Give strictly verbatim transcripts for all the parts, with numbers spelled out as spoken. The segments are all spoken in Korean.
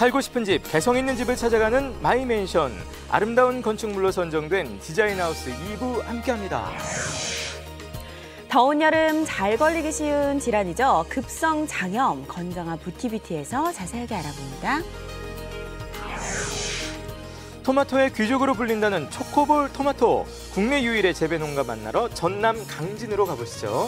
살고 싶은 집, 개성 있는 집을 찾아가는 마이맨션. 아름다운 건축물로 선정된 디자인하우스 이 부 함께합니다. 더운 여름 잘 걸리기 쉬운 질환이죠. 급성 장염, 건강한 부티뷰티에서 자세하게 알아봅니다. 토마토의 귀족으로 불린다는 초코볼 토마토. 국내 유일의 재배 농가 만나러 전남 강진으로 가보시죠.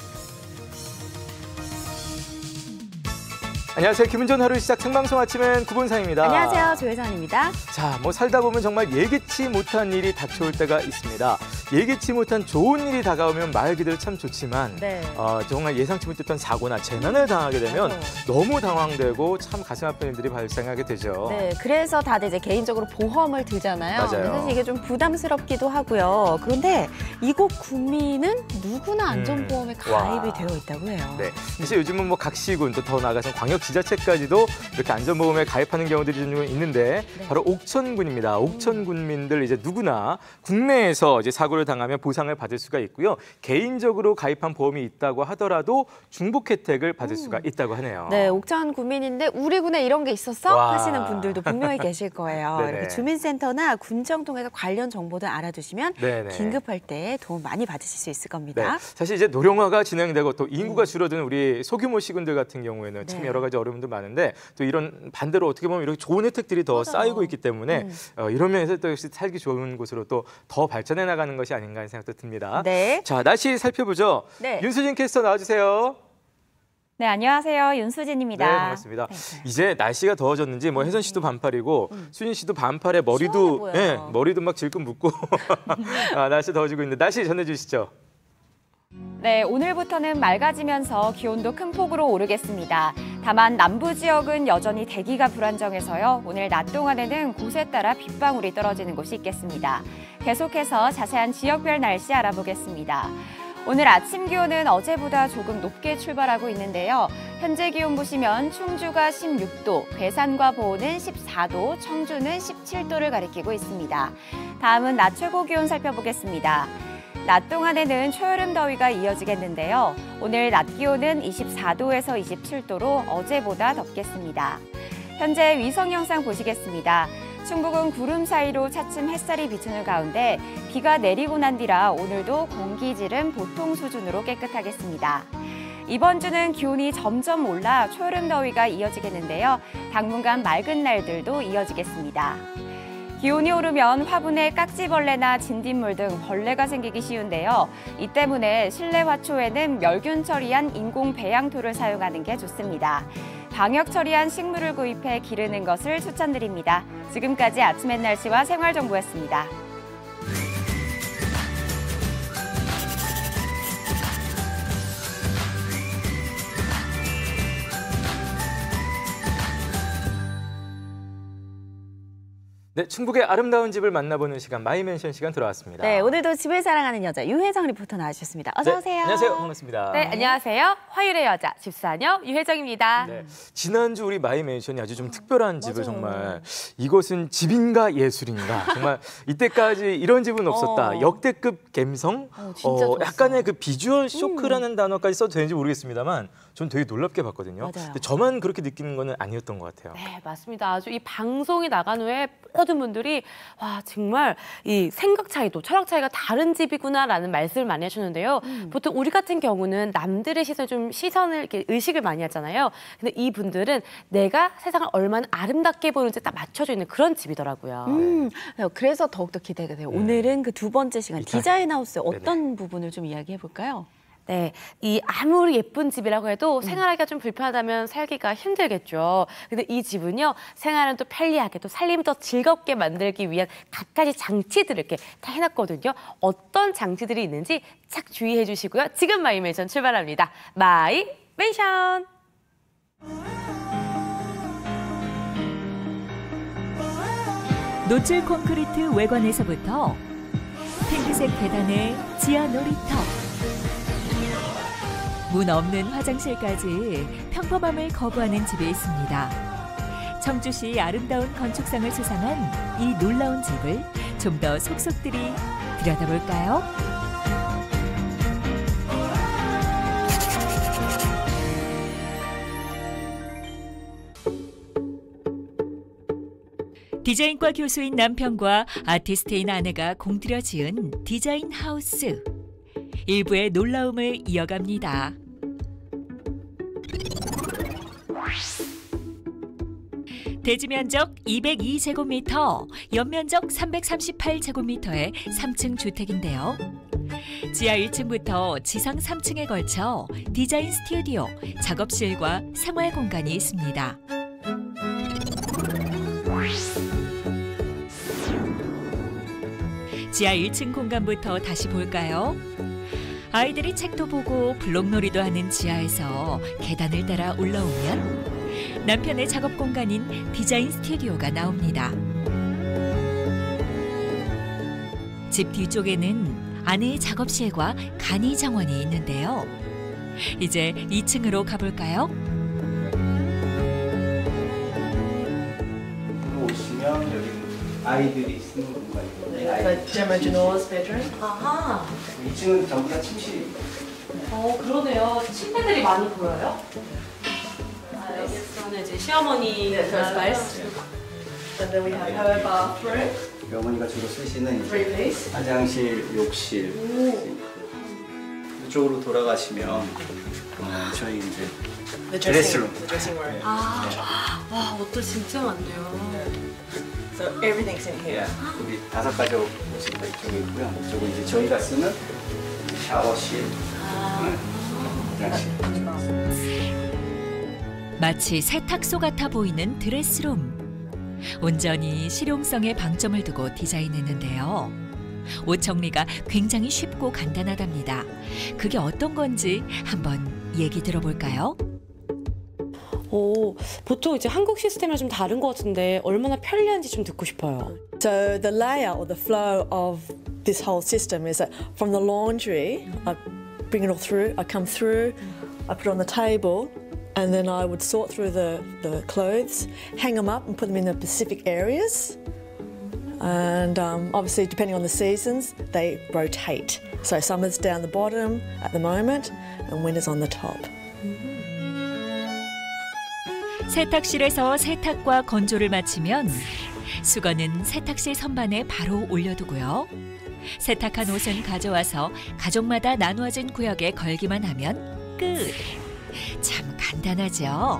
안녕하세요. 기분 좋은 하루 시작 생방송 아침엔 구본상입니다. 안녕하세요. 조혜선입니다. 자, 뭐 살다 보면 정말 예기치 못한 일이 닥쳐올 때가 있습니다. 예기치 못한 좋은 일이 다가오면 말 그대로 참 좋지만 네. 어, 정말 예상치 못했던 사고나 재난을 당하게 되면 맞아요. 너무 당황되고 참 가슴 아픈 일들이 발생하게 되죠. 네, 그래서 다들 이제 개인적으로 보험을 들잖아요. 맞아요. 근데 사실 이게 좀 부담스럽기도 하고요. 그런데 이곳 국민은 누구나 안전보험에 음. 가입이 와. 되어 있다고 해요. 네, 사실 요즘은 뭐 각 시군 또 더 나아가서 광역 지자체까지도 이렇게 안전보험에 가입하는 경우들이 좀 있는데 네. 바로 옥천군입니다. 옥천군민들 이제 누구나 국내에서 이제 사고를 당하면 보상을 받을 수가 있고요. 개인적으로 가입한 보험이 있다고 하더라도 중복 혜택을 받을 수가 있다고 하네요. 네, 옥천 구민인데 우리 군에 이런 게 있었어? 와. 하시는 분들도 분명히 계실 거예요. 네네. 이렇게 주민센터나 군청 통해서 관련 정보들 알아두시면 네네. 긴급할 때 도움 많이 받으실 수 있을 네, 겁니다. 사실 이제 노령화가 진행되고 또 인구가 줄어드는 우리 소규모 시군들 같은 경우에는 참 네. 여러 가지 어려움도 많은데 또 이런 반대로 어떻게 보면 이렇게 좋은 혜택들이 더 맞아요. 쌓이고 있기 때문에 음. 어, 이런 면에서 또 역시 살기 좋은 곳으로 또 더 발전해 나가는 것이 아닌가 하는 생각도 듭니다. 네. 자, 날씨 살펴보죠. 네. 윤수진 캐스터 나와주세요. 네, 안녕하세요. 윤수진입니다. 네, 반갑습니다. 네. 이제 날씨가 더워졌는지 뭐 혜선 씨도 반팔이고 음. 수진 씨도 반팔에 시원해 머리도 보여요. 예, 머리도 막 질끈 묶고 아, 날씨 더워지고 있는데 날씨 전해주시죠. 네, 오늘부터는 맑아지면서 기온도 큰 폭으로 오르겠습니다. 다만 남부 지역은 여전히 대기가 불안정해서요. 오늘 낮 동안에는 곳에 따라 빗방울이 떨어지는 곳이 있겠습니다. 계속해서 자세한 지역별 날씨 알아보겠습니다. 오늘 아침 기온은 어제보다 조금 높게 출발하고 있는데요. 현재 기온 보시면 충주가 십육 도, 괴산과 보은은 십사 도, 청주는 십칠 도를 가리키고 있습니다. 다음은 낮 최고 기온 살펴보겠습니다. 낮 동안에는 초여름 더위가 이어지겠는데요. 오늘 낮 기온은 이십사 도에서 이십칠 도로 어제보다 덥겠습니다. 현재 위성 영상 보시겠습니다. 충북은 구름 사이로 차츰 햇살이 비추는 가운데 비가 내리고 난 뒤라 오늘도 공기질은 보통 수준으로 깨끗하겠습니다. 이번 주는 기온이 점점 올라 초여름 더위가 이어지겠는데요. 당분간 맑은 날들도 이어지겠습니다. 기온이 오르면 화분에 깍지벌레나 진딧물 등 벌레가 생기기 쉬운데요. 이 때문에 실내 화초에는 멸균 처리한 인공 배양토를 사용하는 게 좋습니다. 방역 처리한 식물을 구입해 기르는 것을 추천드립니다. 지금까지 아침의 날씨와 생활정보였습니다. 네, 충북의 아름다운 집을 만나보는 시간 마이맨션 시간 들어왔습니다. 네, 오늘도 집을 사랑하는 여자 유혜정 리포터 나와주셨습니다. 어서 네, 오세요. 안녕하세요. 반갑습니다. 네, 안녕하세요. 화요일의 여자 집사녀 유혜정입니다. 네, 지난주 우리 마이맨션이 아주 좀 특별한 집을 맞아요. 정말 이것은 집인가 예술인가 정말 이때까지 이런 집은 없었다. 어. 역대급 감성, 어, 진짜 좋았어. 약간의 그 비주얼 쇼크라는 단어까지 써도 되는지 모르겠습니다만 전 되게 놀랍게 봤거든요. 맞아요. 근데 저만 그렇게 느끼는 거는 아니었던 것 같아요. 네, 맞습니다. 아주 이 방송이 나간 후에 모든 분들이 와 정말 이 생각 차이도 철학 차이가 다른 집이구나라는 말씀을 많이 해주는데요. 음. 보통 우리 같은 경우는 남들의 시선 좀 시선을 이렇게 의식을 많이 하잖아요. 근데 이 분들은 내가 세상을 얼마나 아름답게 보는지 딱 맞춰져 있는 그런 집이더라고요. 음, 그래서 더욱더 기대가 돼요. 오늘은 그 두 번째 시간 이탈. 디자인 하우스의 어떤 네네. 부분을 좀 이야기해 볼까요? 네, 이 아무리 예쁜 집이라고 해도 생활하기가 좀 불편하다면 살기가 힘들겠죠. 근데 이 집은요, 생활은 또 편리하게 또 살림을 더 즐겁게 만들기 위한 갖가지 장치들을 이렇게 다 해놨거든요. 어떤 장치들이 있는지 착 주의해 주시고요. 지금 마이맨션 출발합니다. 마이맨션! 노출 콘크리트 외관에서부터 핑크색 계단의 지하 놀이터, 문 없는 화장실까지 평범함을 거부하는 집이 있습니다. 청주시 아름다운 건축상을 수상한 이 놀라운 집을 좀 더 속속들이 들여다볼까요? 디자인과 교수인 남편과 아티스트인 아내가 공들여 지은 디자인 하우스. 일부의 놀라움을 이어갑니다. 대지 면적 이백이 제곱미터, 연면적 삼백삼십팔 제곱미터의 삼 층 주택인데요. 지하 일 층부터 지상 삼 층에 걸쳐 디자인 스튜디오, 작업실과 생활 공간이 있습니다. 지하 일 층 공간부터 다시 볼까요? 아이들이 책도 보고 블록놀이도 하는 지하에서 계단을 따라 올라오면 남편의 작업 공간인 디자인 스튜디오가 나옵니다. 집 뒤쪽에는 아내의 작업실과 간이 정원이 있는데요. 이제 이 층으로 가볼까요? 오시면 여기 아이들이 쓰는 공간이거든요. Like Gemma Genoa's bedroom. 아하. 이 층은 전부 다 침실입니다. 어, 그러네요. 침대들이 많이 보여요? 아, 여기서는 이제 시어머니 Yeah, first base. And then we have her bathroom, 어머니가 주로 쓰시는 이제 three piece. 화장실, 욕실. 이쪽으로 돌아가시면 어, 저희 이제 The 드레스룸. The dressing room. 아, 와, 옷도 진짜 많네요. So everything's in here. 예, 우리 다섯 가지 옷이 다 이쪽에 있고요. 이쪽은 이제 저희가 쓰는 샤워실, 네, 화장실. 마치 세탁소 같아 보이는 드레스룸. 온전히 실용성에 방점을 두고 디자인했는데요. 옷 정리가 굉장히 쉽고 간단하답니다. 그게 어떤 건지 한번 얘기 들어볼까요? 오, 보통 이제 한국 시스템이랑 좀 다른 것 같은데 얼마나 편리한지 좀 듣고 싶어요. So the layout or the flow of this whole system is that from the laundry, I bring it all through, I come through, I put it on the table, and then I would sort through the, the clothes, hang them up and put them in the specific areas. And um, obviously, depending on the seasons, they rotate. So summer's down the bottom at the moment, and winter's on the top. 세탁실에서 세탁과 건조를 마치면 수건은 세탁실 선반에 바로 올려두고요. 세탁한 옷은 가져와서 가족마다 나누어진 구역에 걸기만 하면 끝. 참 간단하죠?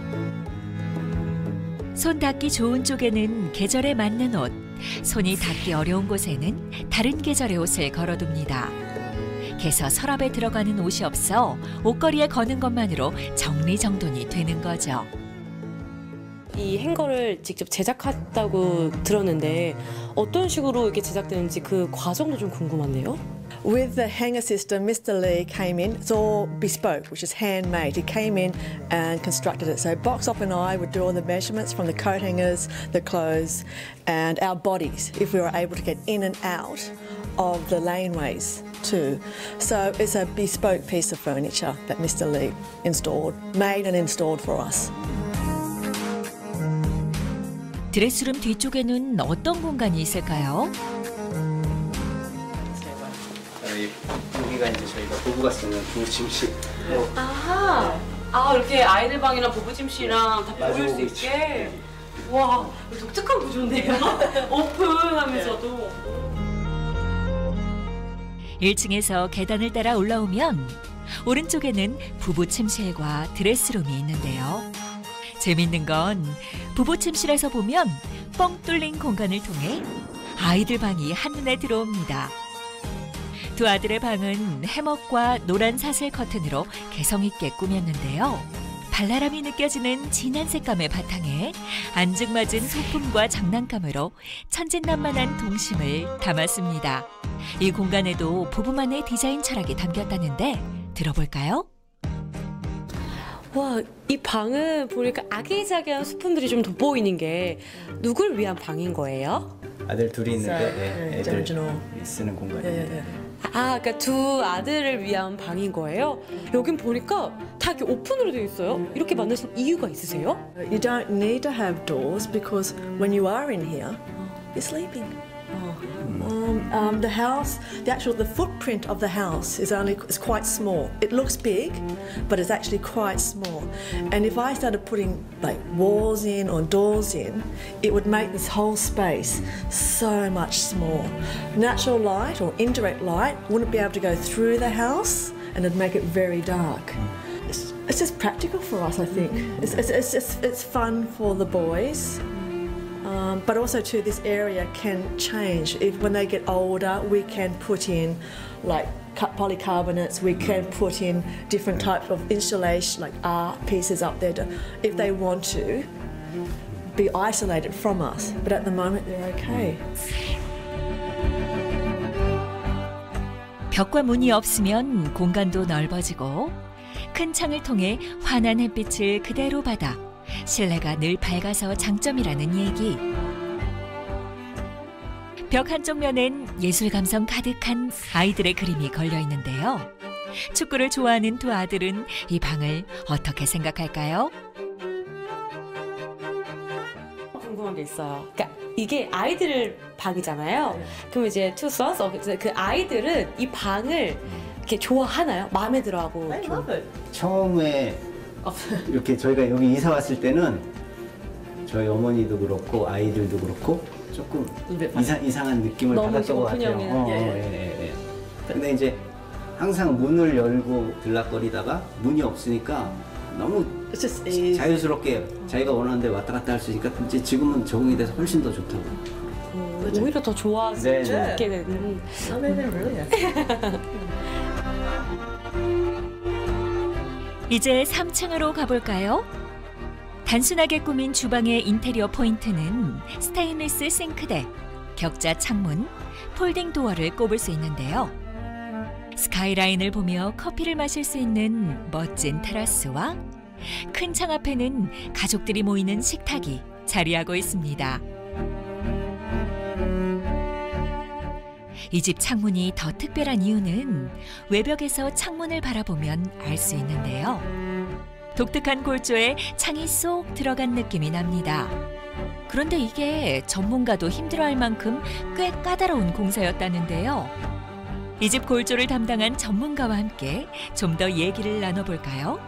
손 닿기 좋은 쪽에는 계절에 맞는 옷, 손이 닿기 어려운 곳에는 다른 계절의 옷을 걸어둡니다. 개서 서랍에 들어가는 옷이 없어 옷걸이에 거는 것만으로 정리정돈이 되는 거죠. 이 행거를 직접 제작했다고 들었는데 어떤 식으로 이렇게 제작되는지 그 과정도 좀 궁금하네요. With the hanger system, Mister Lee came in, it's all bespoke, which is handmade. He came in and constructed it. So Boxop and I would do all the measurements from the coat hangers, the clothes, and our bodies, if we were able to get in and out of the laneways too. So it's a bespoke piece of furniture that Mister Lee installed, made and installed for us. 드레스룸 뒤쪽에는 어떤 공간이 있을까요? 여기가 이제 저희가 부부가 쓰는 부침실. 아하. 아, 이렇게 아이들 방이랑 부부 침실이랑 다 보일 수 마주보고 있게. 와, 독특한 구조인데요. 오픈하면서도. 일 층에서 계단을 따라 올라오면 오른쪽에는 부부 침실과 드레스룸이 있는데요. 재밌는 건 부부 침실에서 보면 뻥 뚫린 공간을 통해 아이들 방이 한눈에 들어옵니다. 두 아들의 방은 해먹과 노란 사슬 커튼으로 개성 있게 꾸몄는데요. 발랄함이 느껴지는 진한 색감의 바탕에 안증맞은 소품과 장난감으로 천진난만한 동심을 담았습니다. 이 공간에도 부부만의 디자인 철학이 담겼다는데 들어볼까요? 와, 이 방은 보니까 아기자기한 소품들이 좀 돋보이는 게 누굴 위한 방인 거예요? 아들 둘이 있는데 네, 네, 애들 original. 쓰는 공간이에요. Yeah, yeah. 아, 그러니까 두 아들을 위한 방인 거예요? 여긴 보니까 다 이렇게 오픈으로 되어 있어요. 이렇게 만드신 이유가 있으세요? You don't need to have doors because when you are in here, you're sleeping. Um, um, the house, the actual, the footprint of the house is only is quite small. It looks big, but it's actually quite small. And if I started putting like walls in or doors in, it would make this whole space so much small. Natural light or indirect light wouldn't be able to go through the house, and it'd make it very dark. It's, it's just practical for us, I think. It's, it's, it's just it's fun for the boys. Um, but also too, this area can change. If when they get older, we can put in like polycarbonates, we can put in different types of installation, like art pieces up there, to, if they want to be isolated from us. But at the moment, they're okay. 벽과 문이 없으면 공간도 넓어지고 큰 창을 통해 환한 햇빛을 그대로 받아 실내가 늘 밝아서 장점이라는 얘기. 벽 한쪽 면엔 예술 감성 가득한 아이들의 그림이 걸려 있는데요. 축구를 좋아하는 두 아들은 이 방을 어떻게 생각할까요? 궁금한 게 있어요. 그러니까 이게 아이들 방이잖아요. 그럼 이제 two sons, 그 아이들은 이 방을 이렇게 좋아하나요? 마음에 들어하고. 처음에 이렇게 저희가 여기 이사 왔을 때는 저희 어머니도 그렇고 아이들도 그렇고 조금 이상, 이상한 느낌을 받았던 것 같아요. 어, 예, 예, 예. 근데 이제 항상 문을 열고 들락거리다가 문이 없으니까 너무 자유스럽게 자기가 원하는 데 왔다 갔다 할 수 있으니까 이제 지금은 적응이 돼서 훨씬 더 좋다고. 음, 오히려 더 좋아하게 되는. 이제 삼 층으로 가볼까요? 단순하게 꾸민 주방의 인테리어 포인트는 스테인리스 싱크대, 격자 창문, 폴딩 도어를 꼽을 수 있는데요. 스카이라인을 보며 커피를 마실 수 있는 멋진 테라스와 큰 창 앞에는 가족들이 모이는 식탁이 자리하고 있습니다. 이 집 창문이 더 특별한 이유는 외벽에서 창문을 바라보면 알 수 있는데요. 독특한 골조에 창이 쏙 들어간 느낌이 납니다. 그런데 이게 전문가도 힘들어할 만큼 꽤 까다로운 공사였다는데요. 이 집 골조를 담당한 전문가와 함께 좀 더 얘기를 나눠볼까요?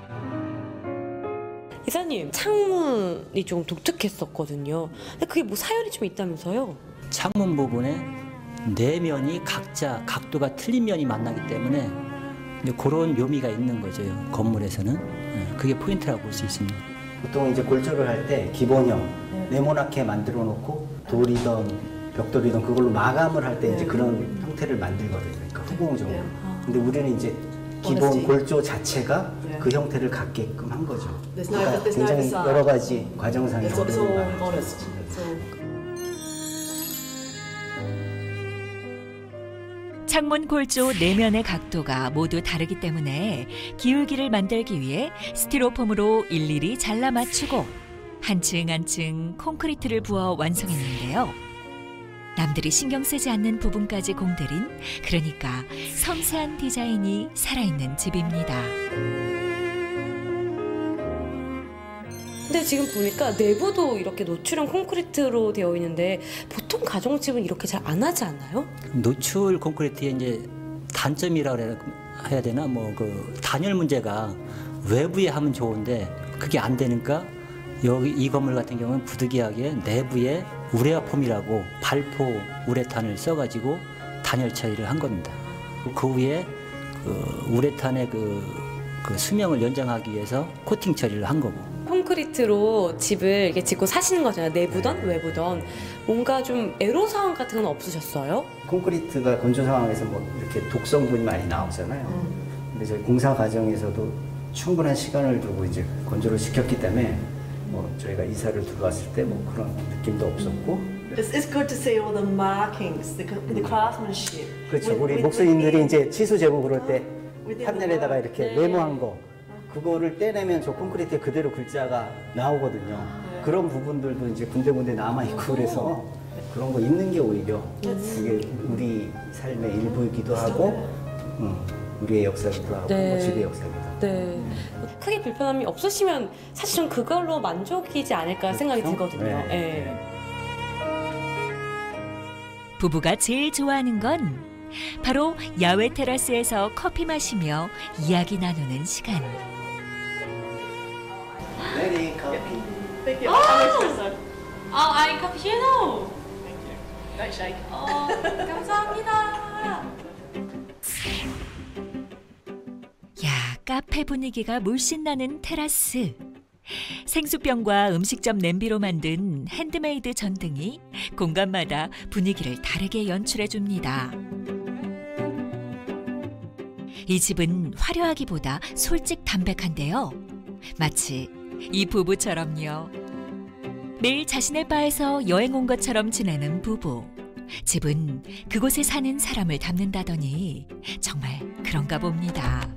이사님, 창문이 좀 독특했었거든요. 근데 그게 뭐 사연이 좀 있다면서요? 창문 부분에 네 면이 각자 각도가 틀린 면이 만나기 때문에 그런 묘미가 있는 거죠. 건물에서는. 그게 포인트라고 볼 수 있습니다. 보통 이제 골조를 할 때 기본형 네모나게 만들어 놓고 돌이던 벽돌이던 그걸로 마감을 할 때 이제 그런 형태를 만들거든요. 그러니까 후공적으로. 근데 우리는 이제 기본 골조 자체가 그 형태를 갖게끔 한 거죠. 그러니까 굉장히 여러 가지 과정상의 어려움이 많죠. 창문 골조 네 면의 각도가 모두 다르기 때문에 기울기를 만들기 위해 스티로폼으로 일일이 잘라 맞추고 한층 한층 콘크리트를 부어 완성했는데요. 남들이 신경 쓰지 않는 부분까지 공들인, 그러니까 섬세한 디자인이 살아있는 집입니다. 근데 지금 보니까 내부도 이렇게 노출형 콘크리트로 되어 있는데 보통 가정집은 이렇게 잘 안 하지 않나요? 노출 콘크리트의 이제 단점이라고 해야 되나, 뭐 그 단열 문제가 외부에 하면 좋은데 그게 안 되니까 여기 이 건물 같은 경우는 부득이하게 내부에 우레아폼이라고 발포 우레탄을 써가지고 단열 처리를 한 겁니다. 그 위에 그 우레탄의 그, 그 수명을 연장하기 위해서 코팅 처리를 한 거고. 콘크리트로 집을 이렇게 짓고 사시는 거잖아요. 내부든 외부든. 뭔가 좀 애로사항 같은 건 없으셨어요? 콘크리트가 건조 상황에서 뭐 이렇게 독성분이 많이 나오잖아요. 음. 근데 저희 공사 과정에서도 충분한 시간을 두고 이제 건조를 시켰기 때문에 뭐 저희가 이사를 들어왔을 때 뭐 그런 느낌도 없었고. It's, it's good to see all the markings, the, the craftsmanship. 그렇죠. With- 우리 with- 목수님들이 within- 이제 치수 제거 그럴 때 within the 판넬에다가 work. 이렇게 네. 네모한 거 그거를 떼내면 저 콘크리트에 그대로 글자가 나오거든요. 그런 부분들도 이제 군데군데 남아있고 그래서 그런 거 있는 게 오히려 이게 우리 삶의 일부이기도 하고 음, 우리의 역사기도 하고 네. 뭐 집의 역사기도 하고. 네. 크게 불편함이 없으시면 사실 좀 그걸로 만족이지 않을까 생각이 그렇죠? 들거든요. 네. 네. 부부가 제일 좋아하는 건 바로 야외 테라스에서 커피 마시며 이야기 나누는 시간. 레디 커피. Thank you. I'm espresso. 아, 아이 카푸치노. Thank you. Don't shake. 어, 감사합니다. 야, 카페 분위기가 물씬 나는 테라스. 생수병과 음식점 냄비로 만든 핸드메이드 전등이 공간마다 분위기를 다르게 연출해 줍니다. 이 집은 화려하기보다 솔직 담백한데요. 마치 이 부부처럼요. 매일 자신의 바에서 여행 온 것처럼 지내는 부부. 집은 그곳에 사는 사람을 담는다더니 정말 그런가 봅니다.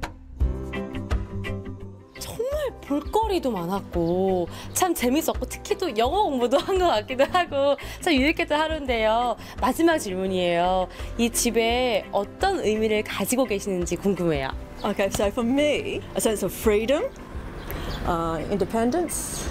볼거리도 많았고 참 재밌었고 특히 또 영어 공부도 한 것 같기도 하고 참 유익했던 하루인데요. 마지막 질문이에요. 이 집에 어떤 의미를 가지고 계시는지 궁금해요. Okay, so for me, a sense of freedom, uh, independence,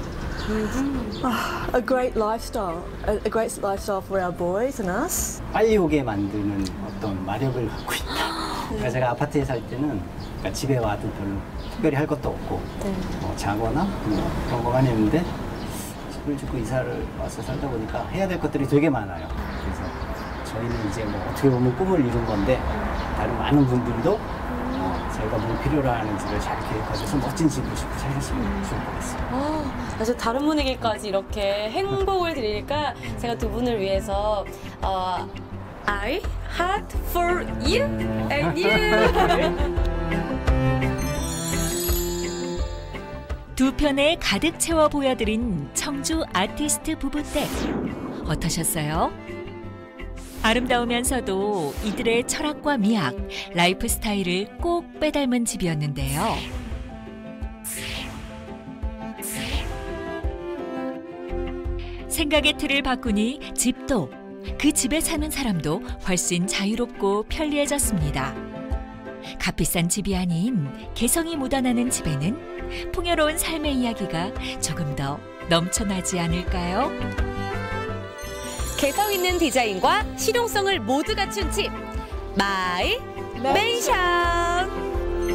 uh, a great lifestyle, a, a great lifestyle for our boys and us. 빨리 오게 만드는 어떤 마력을 갖고 있다. 그러니까 제가 아파트에 살 때는 그러니까 집에 와도 별로 특별히 할 것도 없고 네. 뭐 자거나 뭐 그런 것만 했는데 집을 짓고 이사를 와서 살다 보니까 해야 될 것들이 되게 많아요. 그래서 저희는 이제 뭐 어떻게 보면 꿈을 이룬 건데 다른 많은 분들도 어, 저희가 뭘 필요로 하는 집을 잘 계획해서 멋진 집을 짓고 살으시면 좋을 것 같습니다. 아, 사실 다른 분에게까지 이렇게 행복을 드리니까 제가 두 분을 위해서 어, I heart for you and you. 두 편에 가득 채워 보여드린 청주 아티스트 부부댁. 어떠셨어요? 아름다우면서도 이들의 철학과 미학, 라이프 스타일을 꼭 빼닮은 집이었는데요. 생각의 틀을 바꾸니 집도, 그 집에 사는 사람도 훨씬 자유롭고 편리해졌습니다. 값비싼 집이 아닌 개성이 묻어나는 집에는 풍요로운 삶의 이야기가 조금 더 넘쳐나지 않을까요? 개성 있는 디자인과 실용성을 모두 갖춘 집 마이 맨션.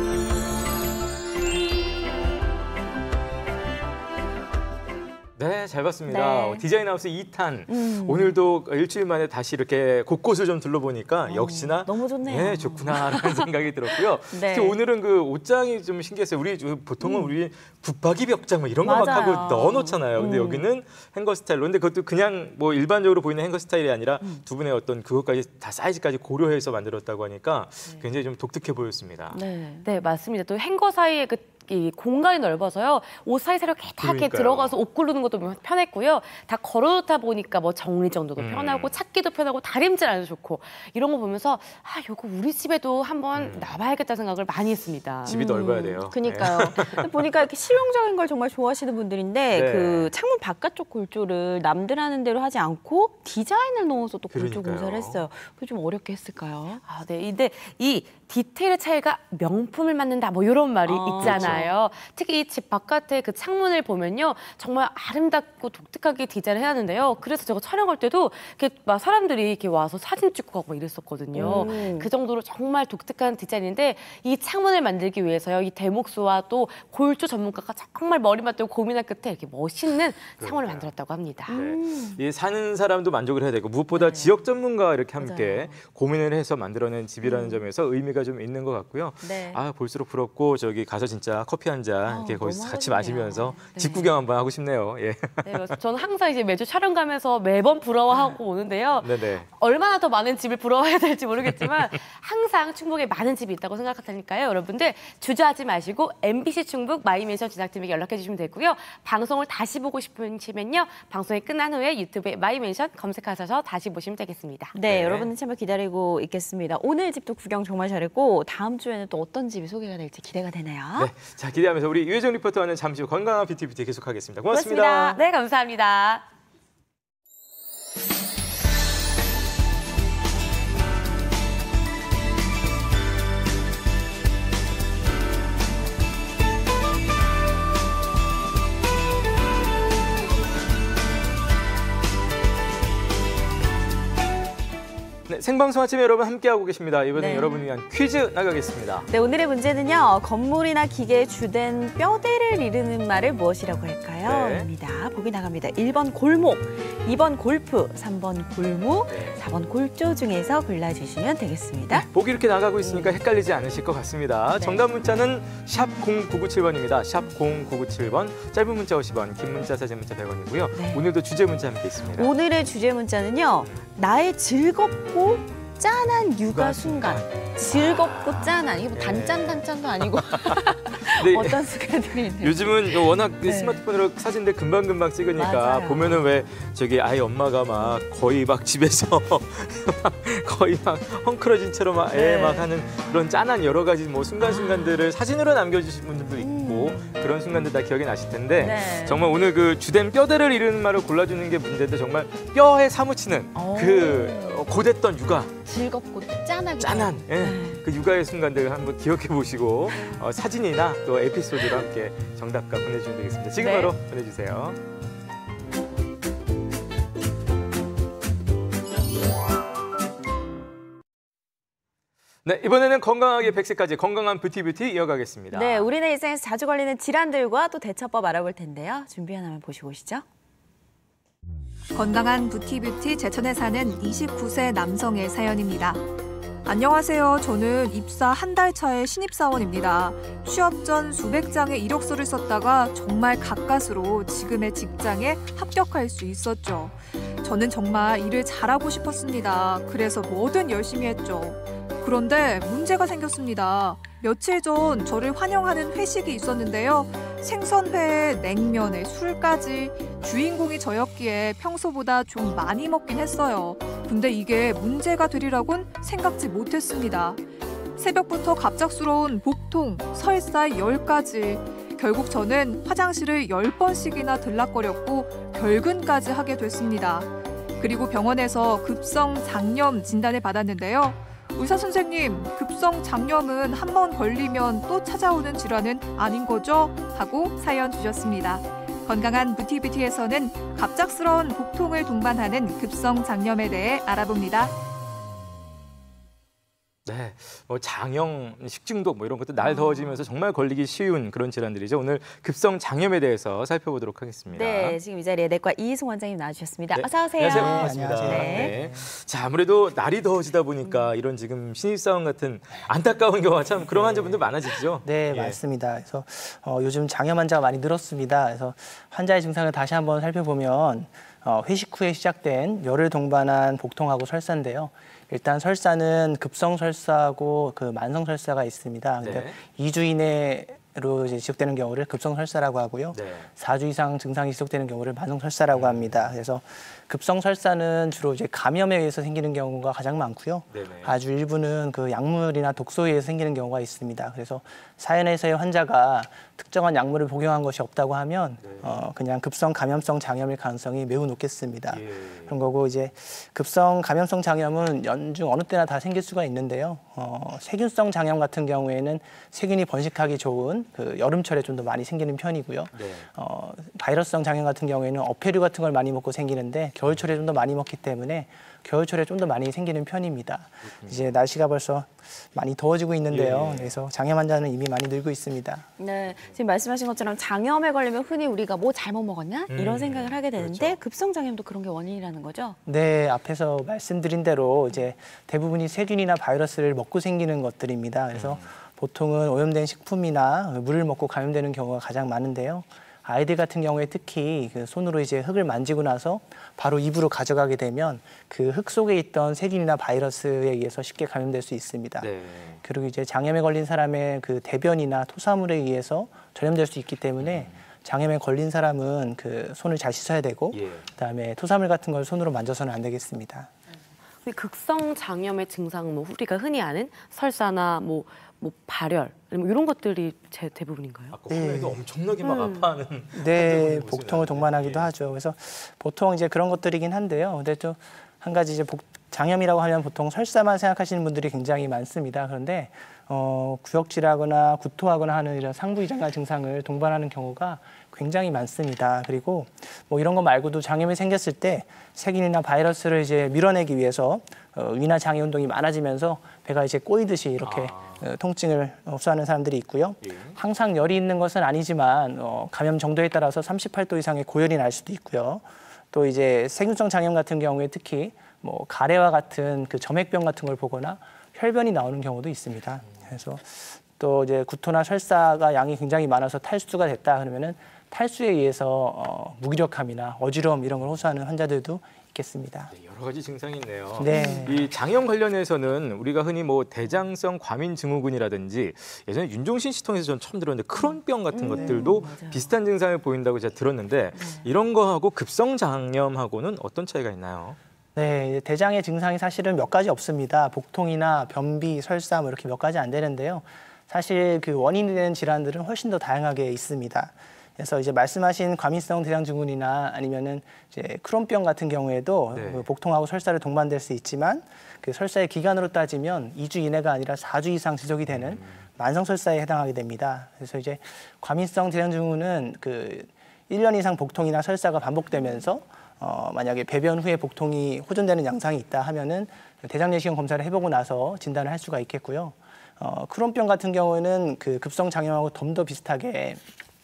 네, 잘 봤습니다. 네. 디자인하우스 이 탄. 음. 오늘도 일주일 만에 다시 이렇게 곳곳을 좀 둘러보니까 역시나 너무 좋네요. 네, 좋구나라는 생각이 들었고요. 네. 특히 오늘은 그 옷장이 좀 신기했어요. 우리 보통은 음. 우리 붙박이 벽장 뭐 이런 거 막 맞아요. 하고 넣어놓잖아요. 근데 음. 여기는 행거 스타일로. 근데 그것도 그냥 뭐 일반적으로 보이는 행거 스타일이 아니라 음. 두 분의 어떤 그것까지 다 사이즈까지 고려해서 만들었다고 하니까 네. 굉장히 좀 독특해 보였습니다. 네. 네, 맞습니다. 또 행거 사이에 그 이 공간이 넓어서요. 옷 사이사이로 이렇게 그러니까요. 들어가서 옷 고르는 것도 편했고요. 다 걸어놓다 보니까 뭐 정리정도도 음. 편하고 찾기도 편하고 다림질 안 해도 좋고 이런 거 보면서 아, 이거 우리 집에도 한번 음. 놔봐야겠다는 생각을 많이 했습니다. 집이 넓어야 돼요. 그니까요. 근데 보니까 이렇게 실용적인 걸 정말 좋아하시는 분들인데 네. 그 창문 바깥쪽 골조를 남들 하는 대로 하지 않고 디자인을 넣어서 또 골조 그러니까요. 공사를 했어요. 그게 좀 어렵게 했을까요? 아, 네. 근데 이 디테일의 차이가 명품을 만든다 뭐 이런 말이 아, 있잖아요. 특히 이 집 바깥에 그 창문을 보면요. 정말 아름답고 독특하게 디자인을 해놨는데요. 그래서 제가 촬영할 때도 이렇게 막 사람들이 이렇게 와서 사진 찍고 가고 막 이랬었거든요. 음. 그 정도로 정말 독특한 디자인인데 이 창문을 만들기 위해서요. 이 대목수와 또 골조 전문가가 정말 머리만 떼고 고민한 끝에 이렇게 멋있는 창문을 만들었다고 합니다. 네. 이 사는 사람도 만족을 해야 되고 무엇보다 네. 지역 전문가가 이렇게 함께 맞아요. 고민을 해서 만들어낸 집이라는 점에서 의미가 좀 있는 것 같고요. 네. 아 볼수록 부럽고 저기 가서 진짜 커피 한 잔 아, 이렇게 거기서 너무 같이 하고 마시면서 싶네요. 집 네. 구경 한번 하고 싶네요. 예. 네, 그래서 저는 항상 이제 매주 촬영 가면서 매번 부러워하고 오는데요. 네네. 얼마나 더 많은 집을 부러워해야 될지 모르겠지만 항상 충북에 많은 집이 있다고 생각하니까요. 여러분들 주저하지 마시고 엠비씨 충북 마이맨션 제작팀에게 연락해 주시면 되고요. 방송을 다시 보고 싶으시면요. 방송이 끝난 후에 유튜브에 마이맨션 검색하셔서 다시 보시면 되겠습니다. 네, 네. 여러분들 참여 기다리고 있겠습니다. 오늘 집도 구경 정말 잘했고 다음 주에는 또 어떤 집이 소개가 될지 기대가 되네요. 네. 자 기대하면서 우리 유혜정 리포터와는 잠시 후 건강한 뷰티 뷰티 계속하겠습니다. 고맙습니다. 네, 감사합니다. 생방송 아침에 여러분 함께하고 계십니다. 이번엔 네. 여러분을 위한 퀴즈 나가겠습니다. 네, 오늘의 문제는요. 건물이나 기계의 주된 뼈대를 이르는 말을 무엇이라고 할까요? 네. 입니다. 보기 나갑니다. 일 번 골목, 이 번 골프, 삼 번 골무, 네. 사 번 골조 중에서 골라주시면 되겠습니다. 보기 이렇게 나가고 있으니까 헷갈리지 않으실 것 같습니다. 네. 정답 문자는 샵 공구구칠 번입니다. 샵 공구구칠 번, 짧은 문자 오십 원, 긴 문자 사진 문자 백 원이고요. 네. 오늘도 주제 문자 함께 있습니다. 오늘의 주제 문자는요. 나의 즐겁고 짠한 육아 순간. 즐겁고 짠한. 이게 뭐 네. 단짠 단짠도 아니고 네. 어떤 순간들이 있나요? 요즘은 워낙 네. 스마트폰으로 사진들 금방금방 찍으니까 맞아요. 보면은 왜 저기 아이 엄마가 막 거의 막 집에서 거의 막 헝클어진 채로 막 애 막 네. 하는 그런 짠한 여러 가지 뭐 순간순간들을 사진으로 남겨주신 분들도 있고 그런 순간들 다 기억이 나실 텐데 음. 네. 정말 오늘 그 주된 뼈대를 이루는 말을 골라주는 게 문제인데 정말 뼈에 사무치는 오. 그 고됐던 육아 즐겁고 짠하게. 짠한 예, 네. 그 육아의 순간들 한번 기억해 보시고 어, 사진이나 또 에피소드로 함께 정답과 보내주시면 되겠습니다. 지금 네. 바로 보내주세요. 네, 이번에는 건강하게 백세까지 건강한 뷰티뷰티 이어가겠습니다. 네, 우리네 일상에서 자주 걸리는 질환들과 또 대처법 알아볼 텐데요. 준비 하나만 보시고 오시죠. 건강한 뷰티뷰티 제천에 사는 이십구 세 남성의 사연입니다. 안녕하세요. 저는 입사 한 달 차의 신입사원입니다. 취업 전 수백 장의 이력서를 썼다가 정말 가까스로 지금의 직장에 합격할 수 있었죠. 저는 정말 일을 잘하고 싶었습니다. 그래서 뭐든 열심히 했죠. 그런데 문제가 생겼습니다. 며칠 전 저를 환영하는 회식이 있었는데요. 생선회에 냉면에 술까지 주인공이 저였기에 평소보다 좀 많이 먹긴 했어요. 근데 이게 문제가 되리라곤 생각지 못했습니다. 새벽부터 갑작스러운 복통, 설사, 열까지. 결국 저는 화장실을 열 번씩이나 들락거렸고 결근까지 하게 됐습니다. 그리고 병원에서 급성 장염 진단을 받았는데요. 의사 선생님, 급성 장염은 한 번 걸리면 또 찾아오는 질환은 아닌 거죠? 하고 사연 주셨습니다. 건강한 뷰티뷰티에서는 갑작스러운 복통을 동반하는 급성 장염에 대해 알아봅니다. 네, 뭐 장염, 식중독 뭐 이런 것도 날 더워지면서 정말 걸리기 쉬운 그런 질환들이죠. 오늘 급성 장염에 대해서 살펴보도록 하겠습니다. 네, 지금 이 자리에 내과 이희송 원장님 나와주셨습니다. 네. 어서 오세요. 안녕하세요. 반갑습니다. 안녕하세요. 네. 네. 자, 아무래도 날이 더워지다 보니까 이런 지금 신입사원 같은 안타까운 경우가 참 그런 환자분들 많아지죠. 네, 예. 맞습니다. 그래서 어, 요즘 장염 환자가 많이 늘었습니다. 그래서 환자의 증상을 다시 한번 살펴보면 어, 회식 후에 시작된 열을 동반한 복통하고 설사인데요. 일단 설사는 급성 설사하고 그 만성 설사가 있습니다. 근데 네. 이 주 이내로 이제 지속되는 경우를 급성 설사라고 하고요. 네. 사 주 이상 증상이 지속되는 경우를 만성 설사라고 합니다. 그래서 급성 설사는 주로 이제 감염에 의해서 생기는 경우가 가장 많고요. 네네. 아주 일부는 그 약물이나 독소에 의해서 생기는 경우가 있습니다. 그래서 사연에서의 환자가 특정한 약물을 복용한 것이 없다고 하면 네. 어, 그냥 급성 감염성 장염일 가능성이 매우 높겠습니다. 예. 그런 거고 이제 급성 감염성 장염은 연중 어느 때나 다 생길 수가 있는데요. 어, 세균성 장염 같은 경우에는 세균이 번식하기 좋은 그 여름철에 좀 더 많이 생기는 편이고요. 네. 어, 바이러스성 장염 같은 경우에는 어패류 같은 걸 많이 먹고 생기는데 겨울철에 좀 더 많이 먹기 때문에 겨울철에 좀 더 많이 생기는 편입니다. 그렇군요. 이제 날씨가 벌써 많이 더워지고 있는데요. 예. 그래서 장염 환자는 이미 많이 늘고 있습니다. 네, 지금 말씀하신 것처럼 장염에 걸리면 흔히 우리가 뭐 잘못 먹었냐? 이런 음, 생각을 하게 되는데 그렇죠. 급성 장염도 그런 게 원인이라는 거죠? 네, 앞에서 말씀드린 대로 이제 대부분이 세균이나 바이러스를 먹고 생기는 것들입니다. 그래서 보통은 오염된 식품이나 물을 먹고 감염되는 경우가 가장 많은데요. 아이들 같은 경우에 특히 그 손으로 이제 흙을 만지고 나서 바로 입으로 가져가게 되면 그 흙 속에 있던 세균이나 바이러스에 의해서 쉽게 감염될 수 있습니다. 네. 그리고 이제 장염에 걸린 사람의 그 대변이나 토사물에 의해서 전염될 수 있기 때문에 장염에 걸린 사람은 그 손을 잘 씻어야 되고 예. 그다음에 토사물 같은 걸 손으로 만져서는 안 되겠습니다. 근데 극성 장염의 증상, 뭐 우리가 흔히 아는 설사나 뭐, 뭐 발열 뭐 이런 것들이 제 대부분인가요? 아까 화면에도 엄청나게 막 아파하는 네, 환자분들 복통을 모습이 동반하기도 나왔는데. 하죠. 그래서 보통 이제 그런 것들이긴 한데요. 근데 또 한 가지 이제 복, 장염이라고 하면 보통 설사만 생각하시는 분들이 굉장히 많습니다. 그런데 어, 구역질하거나 구토하거나 하는 이런 상부이장관 증상을 동반하는 경우가 굉장히 많습니다. 그리고 뭐 이런 거 말고도 장염이 생겼을 때 세균이나 바이러스를 이제 밀어내기 위해서 어, 위나 장애 운동이 많아지면서 배가 이제 꼬이듯이 이렇게 아. 어, 통증을 호소하는 사람들이 있고요. 예. 항상 열이 있는 것은 아니지만 어, 감염 정도에 따라서 삼십팔 도 이상의 고열이 날 수도 있고요. 또 이제 세균성 장염 같은 경우에 특히 뭐 가래와 같은 그 점액병 같은 걸 보거나 혈변이 나오는 경우도 있습니다. 그래서 또 이제 구토나 설사가 양이 굉장히 많아서 탈수가 됐다 그러면은 탈수에 의해서 어, 무기력함이나 어지러움 이런 걸 호소하는 환자들도 있겠습니다. 네, 여러 가지 증상이 있네요. 네. 이 장염 관련해서는 우리가 흔히 뭐 대장성 과민 증후군이라든지 예전에 윤종신 씨 통해서 전 처음 들었는데 크론병 같은 것들도 맞아요. 비슷한 증상을 보인다고 제가 들었는데 이런 거하고 급성 장염하고는 어떤 차이가 있나요? 네, 대장의 증상이 사실은 몇 가지 없습니다. 복통이나 변비, 설사 뭐 이렇게 몇 가지 안 되는데요. 사실 그 원인이 되는 질환들은 훨씬 더 다양하게 있습니다. 그래서 이제 말씀하신 과민성 대장증후군이나 아니면은 이제 크론병 같은 경우에도 네. 그 복통하고 설사를 동반될 수 있지만 그 설사의 기간으로 따지면 이 주 이내가 아니라 사 주 이상 지속이 되는 만성 설사에 해당하게 됩니다. 그래서 이제 과민성 대장증후군은 그 일 년 이상 복통이나 설사가 반복되면서 어, 만약에 배변 후에 복통이 호전되는 양상이 있다 하면은 대장 내시경 검사를 해보고 나서 진단을 할 수가 있겠고요. 어, 크론병 같은 경우에는 그 급성 장염하고 좀 더 비슷하게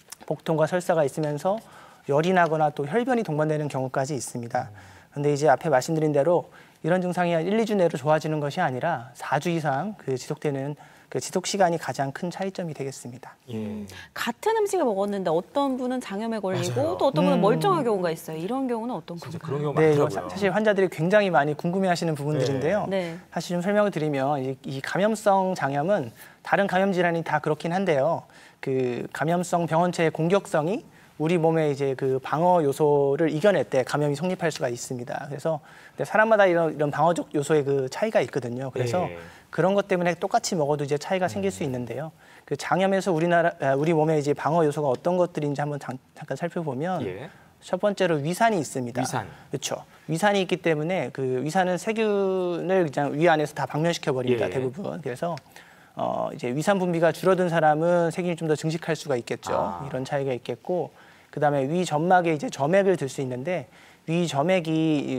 복통과 설사가 있으면서 열이 나거나 또 혈변이 동반되는 경우까지 있습니다. 그런데 이제 앞에 말씀드린 대로 이런 증상이 한 일, 이 주 내로 좋아지는 것이 아니라 사 주 이상 그 지속되는 그 지속 시간이 가장 큰 차이점이 되겠습니다. 예. 같은 음식을 먹었는데 어떤 분은 장염에 걸리고 맞아요. 또 어떤 분은 음. 멀쩡한 경우가 있어요. 이런 경우는 어떤 진짜 건가요? 그런 경우가 네, 이거 많더라고요. 사- 사실 환자들이 굉장히 많이 궁금해하시는 부분들인데요. 네. 사실 좀 설명을 드리면 이, 이 감염성 장염은 다른 감염 질환이 다 그렇긴 한데요. 그 감염성 병원체의 공격성이 우리 몸의 이제 그 방어 요소를 이겨낼 때 감염이 성립할 수가 있습니다. 그래서 근데 사람마다 이런, 이런 방어적 요소의 그 차이가 있거든요. 그래서 예. 그런 것 때문에 똑같이 먹어도 이제 차이가 생길 수 있는데요. 그 장염에서 우리나라 아, 우리 몸에 이제 방어 요소가 어떤 것들인지 한번 잠, 잠깐 살펴보면 예. 첫 번째로 위산이 있습니다. 위산. 그렇죠. 위산이 있기 때문에 그 위산은 세균을 그냥 위 안에서 다 박멸시켜 버립니다. 예. 대부분. 그래서 어, 이제 위산 분비가 줄어든 사람은 세균이 좀 더 증식할 수가 있겠죠. 아. 이런 차이가 있겠고, 그다음에 위 점막에 이제 점액을 들 수 있는데 위 점액이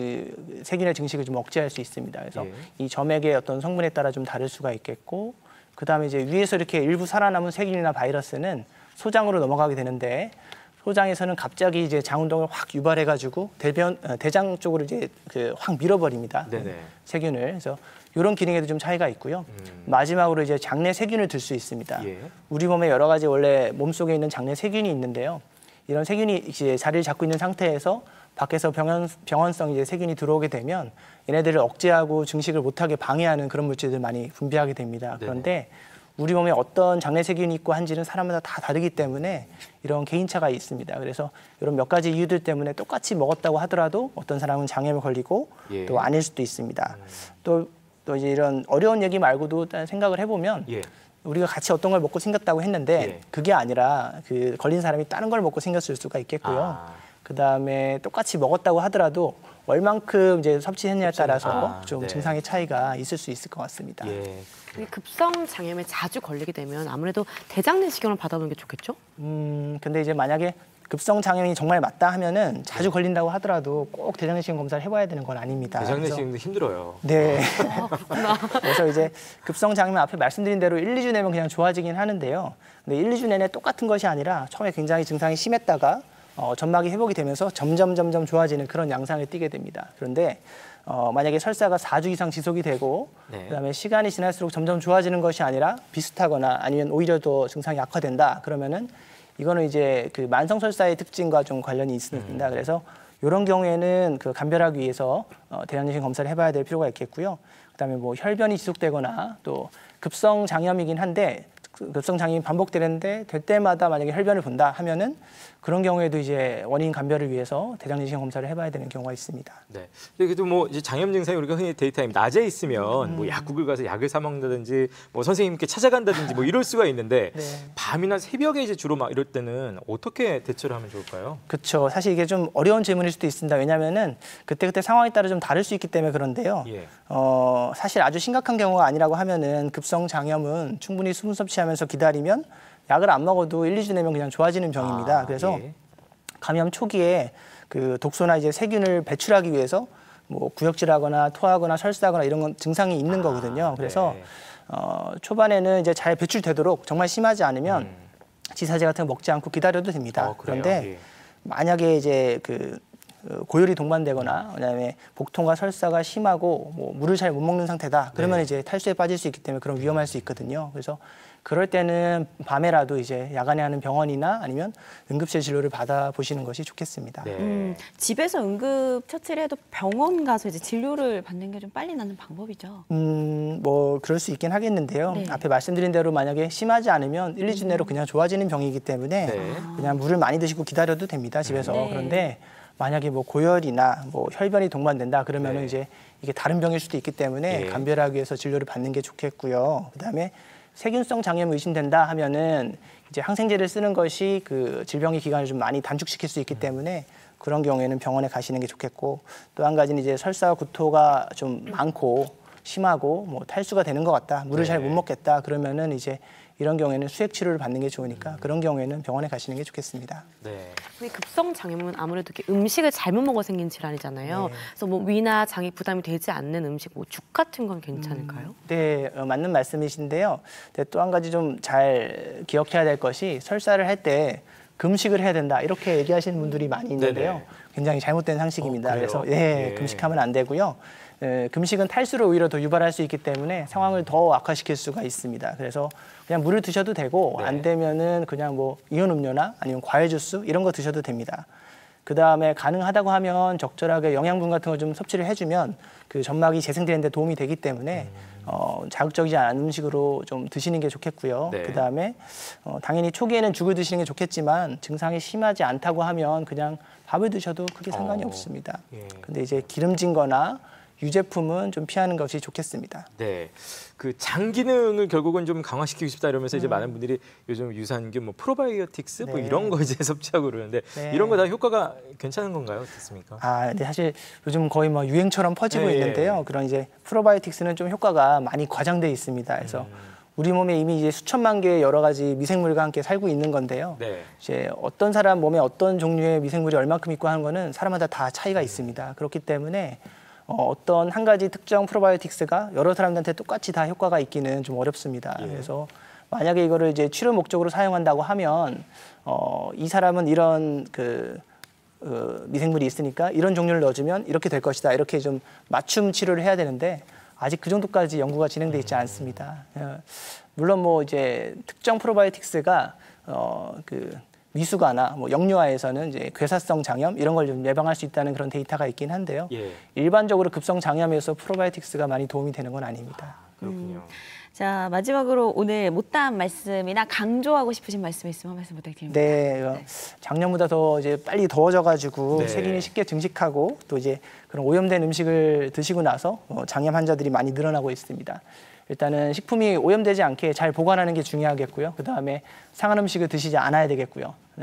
이 세균의 증식을 좀 억제할 수 있습니다. 그래서 예. 이 점액의 어떤 성분에 따라 좀 다를 수가 있겠고, 그다음에 이제 위에서 이렇게 일부 살아남은 세균이나 바이러스는 소장으로 넘어가게 되는데 소장에서는 갑자기 이제 장 운동을 확 유발해가지고 대변 어, 대장 쪽으로 이제 그 확 밀어버립니다. 네네. 세균을. 그래서 이런 기능에도 좀 차이가 있고요. 음. 마지막으로 이제 장내 세균을 들 수 있습니다. 예. 우리 몸에 여러 가지 원래 몸 속에 있는 장내 세균이 있는데요. 이런 세균이 이제 자리를 잡고 있는 상태에서 밖에서 병원, 병원성 이제 세균이 들어오게 되면 얘네들을 억제하고 증식을 못하게 방해하는 그런 물질들 많이 분비하게 됩니다. 네네. 그런데 우리 몸에 어떤 장내 세균이 있고 한지는 사람마다 다 다르기 때문에 이런 개인차가 있습니다. 그래서 이런 몇 가지 이유들 때문에 똑같이 먹었다고 하더라도 어떤 사람은 장염에 걸리고 예. 또 아닐 수도 있습니다. 또, 또 이제 이런 어려운 얘기 말고도 일단 생각을 해보면 예. 우리가 같이 어떤 걸 먹고 생겼다고 했는데 예. 그게 아니라 그 걸린 사람이 다른 걸 먹고 생겼을 수가 있겠고요. 아. 그다음에 똑같이 먹었다고 하더라도 얼만큼 이제 섭취했냐에 따라서 아, 좀 네. 증상의 차이가 있을 수 있을 것 같습니다. 예. 이 급성 장염에 자주 걸리게 되면 아무래도 대장 내시경을 받아보는 게 좋겠죠? 음, 근데 이제 만약에 급성 장염이 정말 맞다 하면은 자주 걸린다고 하더라도 꼭 대장 내시경 검사를 해봐야 되는 건 아닙니다. 대장 그래서 내시경도 힘들어요. 네. 그래서 이제 급성 장염 앞에 말씀드린 대로 일, 이 주 내면 그냥 좋아지긴 하는데요. 근데 일, 이 주 내내 똑같은 것이 아니라 처음에 굉장히 증상이 심했다가 어, 점막이 회복이 되면서 점점 점점 좋아지는 그런 양상을 띠게 됩니다. 그런데 어, 만약에 설사가 사 주 이상 지속이 되고 네. 그다음에 시간이 지날수록 점점 좋아지는 것이 아니라 비슷하거나 아니면 오히려 더 증상이 악화된다. 그러면은 이거는 이제 그 만성 설사의 특징과 좀 관련이 있습니다. 음. 그래서 이런 경우에는 그 감별하기 위해서 어, 대장 내시경 검사를 해봐야 될 필요가 있겠고요. 그다음에 뭐 혈변이 지속되거나 또 급성 장염이긴 한데 급성 장염이 반복되는데 될 때마다 만약에 혈변을 본다 하면은 그런 경우에도 이제 원인 감별을 위해서 대장 내시경 검사를 해봐야 되는 경우가 있습니다. 네. 그래도 뭐 이제 장염 증상이 우리가 흔히 데이타임 낮에 있으면 음. 뭐 약국을 가서 약을 사 먹는다든지 뭐 선생님께 찾아간다든지 뭐 이럴 수가 있는데 네. 밤이나 새벽에 이제 주로 막 이럴 때는 어떻게 대처를 하면 좋을까요? 그렇죠. 사실 이게 좀 어려운 질문일 수도 있습니다. 왜냐하면은 그때그때 상황에 따라 좀 다를 수 있기 때문에 그런데요. 예. 어, 사실 아주 심각한 경우가 아니라고 하면은 급성 장염은 충분히 수분 섭취하면서 기다리면 약을 안 먹어도 일, 이 주 내면 그냥 좋아지는 병입니다. 아, 그래서 예. 감염 초기에 그 독소나 이제 세균을 배출하기 위해서 뭐 구역질하거나 토하거나 설사하거나 이런 건 증상이 있는 아, 거거든요. 그래서 네. 어, 초반에는 이제 잘 배출되도록 정말 심하지 않으면 음. 지사제 같은 거 먹지 않고 기다려도 됩니다. 어, 그런데 예. 만약에 이제 그 고열이 동반되거나 그다음에 복통과 설사가 심하고 뭐 물을 잘 못 먹는 상태다. 그러면 네. 이제 탈수에 빠질 수 있기 때문에 그런 위험할 수 있거든요. 그래서 그럴 때는 밤에라도 이제 야간에 하는 병원이나 아니면 응급실 진료를 받아보시는 것이 좋겠습니다. 네. 음, 집에서 응급 처치를 해도 병원 가서 이제 진료를 받는 게 좀 빨리 나는 방법이죠. 음, 뭐 그럴 수 있긴 하겠는데요. 네. 앞에 말씀드린 대로 만약에 심하지 않으면 일, 이 주 내로 그냥 좋아지는 병이기 때문에 네. 그냥 물을 많이 드시고 기다려도 됩니다. 집에서. 네. 그런데 만약에 뭐 고열이나 뭐 혈변이 동반된다 그러면은 네. 이제 이게 다른 병일 수도 있기 때문에 네. 감별하기 위해서 진료를 받는 게 좋겠고요. 그다음에 세균성 장염 의심된다 하면은 이제 항생제를 쓰는 것이 그 질병의 기간을 좀 많이 단축시킬 수 있기 때문에 그런 경우에는 병원에 가시는 게 좋겠고 또 한 가지는 이제 설사와 구토가 좀 많고 심하고 뭐 탈수가 되는 것 같다, 물을 네. 잘 못 먹겠다 그러면은 이제 이런 경우에는 수액 치료를 받는 게 좋으니까 그런 경우에는 병원에 가시는 게 좋겠습니다. 네. 근데 급성 장염은 아무래도 이렇게 음식을 잘못 먹어 생긴 질환이잖아요. 네. 그래서 뭐 위나 장이 부담이 되지 않는 음식, 뭐 죽 같은 건 괜찮을까요? 음, 네, 어, 맞는 말씀이신데요. 또 한 가지 좀 잘 기억해야 될 것이 설사를 할 때 금식을 해야 된다 이렇게 얘기하시는 분들이 많이 있는데요. 네네. 굉장히 잘못된 상식입니다. 어, 그래서 예, 예, 금식하면 안 되고요. 예, 금식은 탈수를 오히려 더 유발할 수 있기 때문에 상황을 더 악화시킬 수가 있습니다. 그래서 그냥 물을 드셔도 되고 네. 안 되면은 그냥 뭐 이온 음료나 아니면 과일 주스 이런 거 드셔도 됩니다. 그 다음에 가능하다고 하면 적절하게 영양분 같은 거 좀 섭취를 해주면 그 점막이 재생되는 데 도움이 되기 때문에 음. 어, 자극적이지 않은 음식으로 좀 드시는 게 좋겠고요. 네. 그 다음에 어, 당연히 초기에는 죽을 드시는 게 좋겠지만 증상이 심하지 않다고 하면 그냥 밥을 드셔도 크게 상관이 어. 없습니다. 예. 근데 이제 기름진 거나 유제품은 좀 피하는 것이 좋겠습니다. 네, 그 장 기능을 결국은 좀 강화시키고 싶다 이러면서 음. 이제 많은 분들이 요즘 유산균, 뭐 프로바이오틱스 네. 뭐 이런 거 이제 섭취하고 그러는데 네. 이런 거 다 효과가 괜찮은 건가요? 어떻습니까? 아, 네, 사실 요즘 거의 뭐 유행처럼 퍼지고 네. 있는데요. 그런 이제 프로바이오틱스는 좀 효과가 많이 과장돼 있습니다. 그래서 음. 우리 몸에 이미 이제 수천만 개의 여러 가지 미생물과 함께 살고 있는 건데요. 네. 이제 어떤 사람 몸에 어떤 종류의 미생물이 얼만큼 있고 하는 거는 사람마다 다 차이가 있습니다. 그렇기 때문에 어, 어떤 한 가지 특정 프로바이오틱스가 여러 사람들한테 똑같이 다 효과가 있기는 좀 어렵습니다. 예. 그래서 만약에 이거를 이제 치료 목적으로 사용한다고 하면 어, 이 사람은 이런 그 어, 미생물이 있으니까 이런 종류를 넣어주면 이렇게 될 것이다. 이렇게 좀 맞춤 치료를 해야 되는데 아직 그 정도까지 연구가 진행돼 있지 않습니다. 어, 물론 뭐 이제 특정 프로바이오틱스가 어, 그 미수가나 뭐 영유아에서는 이제 괴사성 장염 이런 걸 좀 예방할 수 있다는 그런 데이터가 있긴 한데요. 예. 일반적으로 급성 장염에서 프로바이오틱스가 많이 도움이 되는 건 아닙니다. 아, 그렇군요. 음. 자, 마지막으로 오늘 못다한 말씀이나 강조하고 싶으신 말씀 있으면 한 말씀 부탁드립니다. 네, 네. 작년보다 더 이제 빨리 더워져가지고 네. 세균이 쉽게 증식하고 또 이제 그런 오염된 음식을 드시고 나서 장염 환자들이 많이 늘어나고 있습니다. 일단은 식품이 오염되지 않게 잘 보관하는 게 중요하겠고요. 그 다음에 상한 음식을 드시지 않아야 되겠고요. 어,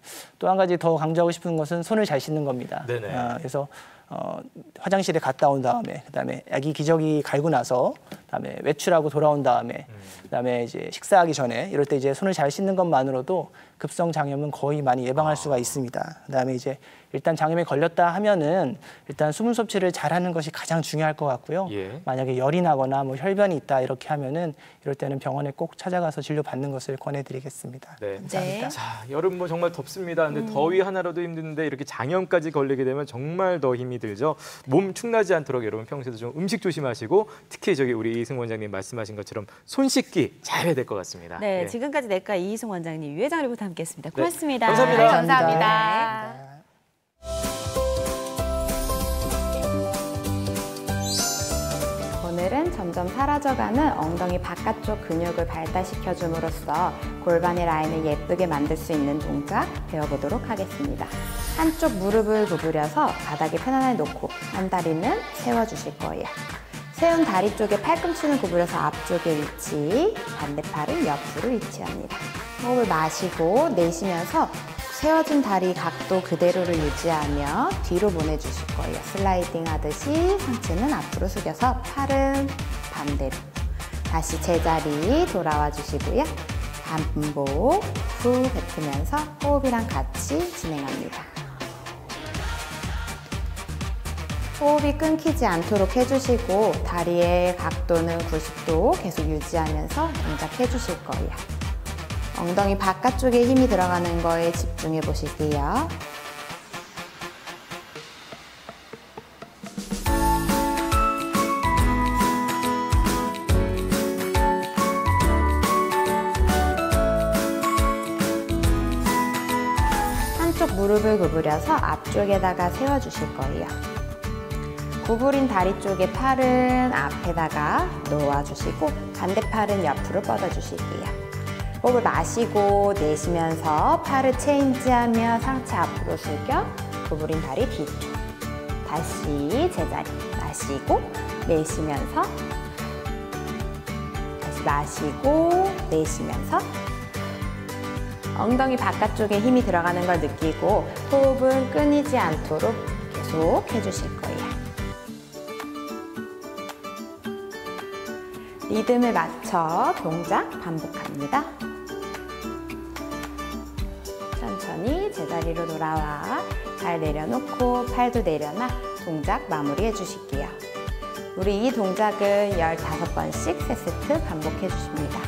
또 한 가지 더 강조하고 싶은 것은 손을 잘 씻는 겁니다. 네네. 어, 그래서 어, 화장실에 갔다 온 다음에, 그 다음에 아기 기저귀 갈고 나서, 그 다음에 외출하고 돌아온 다음에, 음. 그 다음에 이제 식사하기 전에 이럴 때 이제 손을 잘 씻는 것만으로도 급성 장염은 거의 많이 예방할 아. 수가 있습니다. 그 다음에 이제 일단 장염에 걸렸다 하면은 일단 수분 섭취를 잘하는 것이 가장 중요할 것 같고요. 예. 만약에 열이 나거나 뭐 혈변이 있다 이렇게 하면은 이럴 때는 병원에 꼭 찾아가서 진료 받는 것을 권해드리겠습니다. 네. 감사합니다. 네. 자, 여름 뭐 정말 덥습니다. 근데 음. 더위 하나라도 힘든데 이렇게 장염까지 걸리게 되면 정말 더 힘이 들죠. 몸 축나지 않도록 여러분 평소에도 좀 음식 조심하시고 특히 저기 우리 이승 원장님 말씀하신 것처럼 손 씻기 잘해야 될 것 같습니다. 네, 네, 지금까지 내과 이희승 원장님, 유혜정 리포터 함께했습니다. 고맙습니다. 네. 감사합니다. 네, 감사합니다. 감사합니다. 오늘은 점점 사라져가는 엉덩이 바깥쪽 근육을 발달시켜줌으로써 골반의 라인을 예쁘게 만들 수 있는 동작 배워보도록 하겠습니다. 한쪽 무릎을 구부려서 바닥에 편안하게 놓고 한 다리는 세워주실 거예요. 세운 다리 쪽에 팔꿈치는 구부려서 앞쪽에 위치, 반대팔은 옆으로 위치합니다. 호흡을 마시고 내쉬면서 세워진 다리 각도 그대로를 유지하며 뒤로 보내주실 거예요. 슬라이딩 하듯이 상체는 앞으로 숙여서 팔은 반대로. 다시 제자리 돌아와 주시고요. 반복 후 뱉으면서 호흡이랑 같이 진행합니다. 호흡이 끊기지 않도록 해주시고 다리의 각도는 구십 도 계속 유지하면서 동작해 주실 거예요. 엉덩이 바깥쪽에 힘이 들어가는 거에 집중해 보실게요. 한쪽 무릎을 구부려서 앞쪽에다가 세워주실 거예요. 구부린 다리 쪽에 팔은 앞에다가 놓아주시고 반대팔은 옆으로 뻗어주실게요. 호흡을 마시고 내쉬면서 팔을 체인지하며 상체 앞으로 숙여 구부린 다리 뒤쪽. 다시 제자리 마시고 내쉬면서 다시 마시고 내쉬면서 엉덩이 바깥쪽에 힘이 들어가는 걸 느끼고 호흡은 끊이지 않도록 계속 해주실 거예요. 리듬을 맞춰 동작 반복합니다. 천천히 제자리로 돌아와 발 내려놓고 팔도 내려놔 동작 마무리해 주실게요. 우리 이 동작은 열다섯 번씩 세 세트 반복해 주십니다.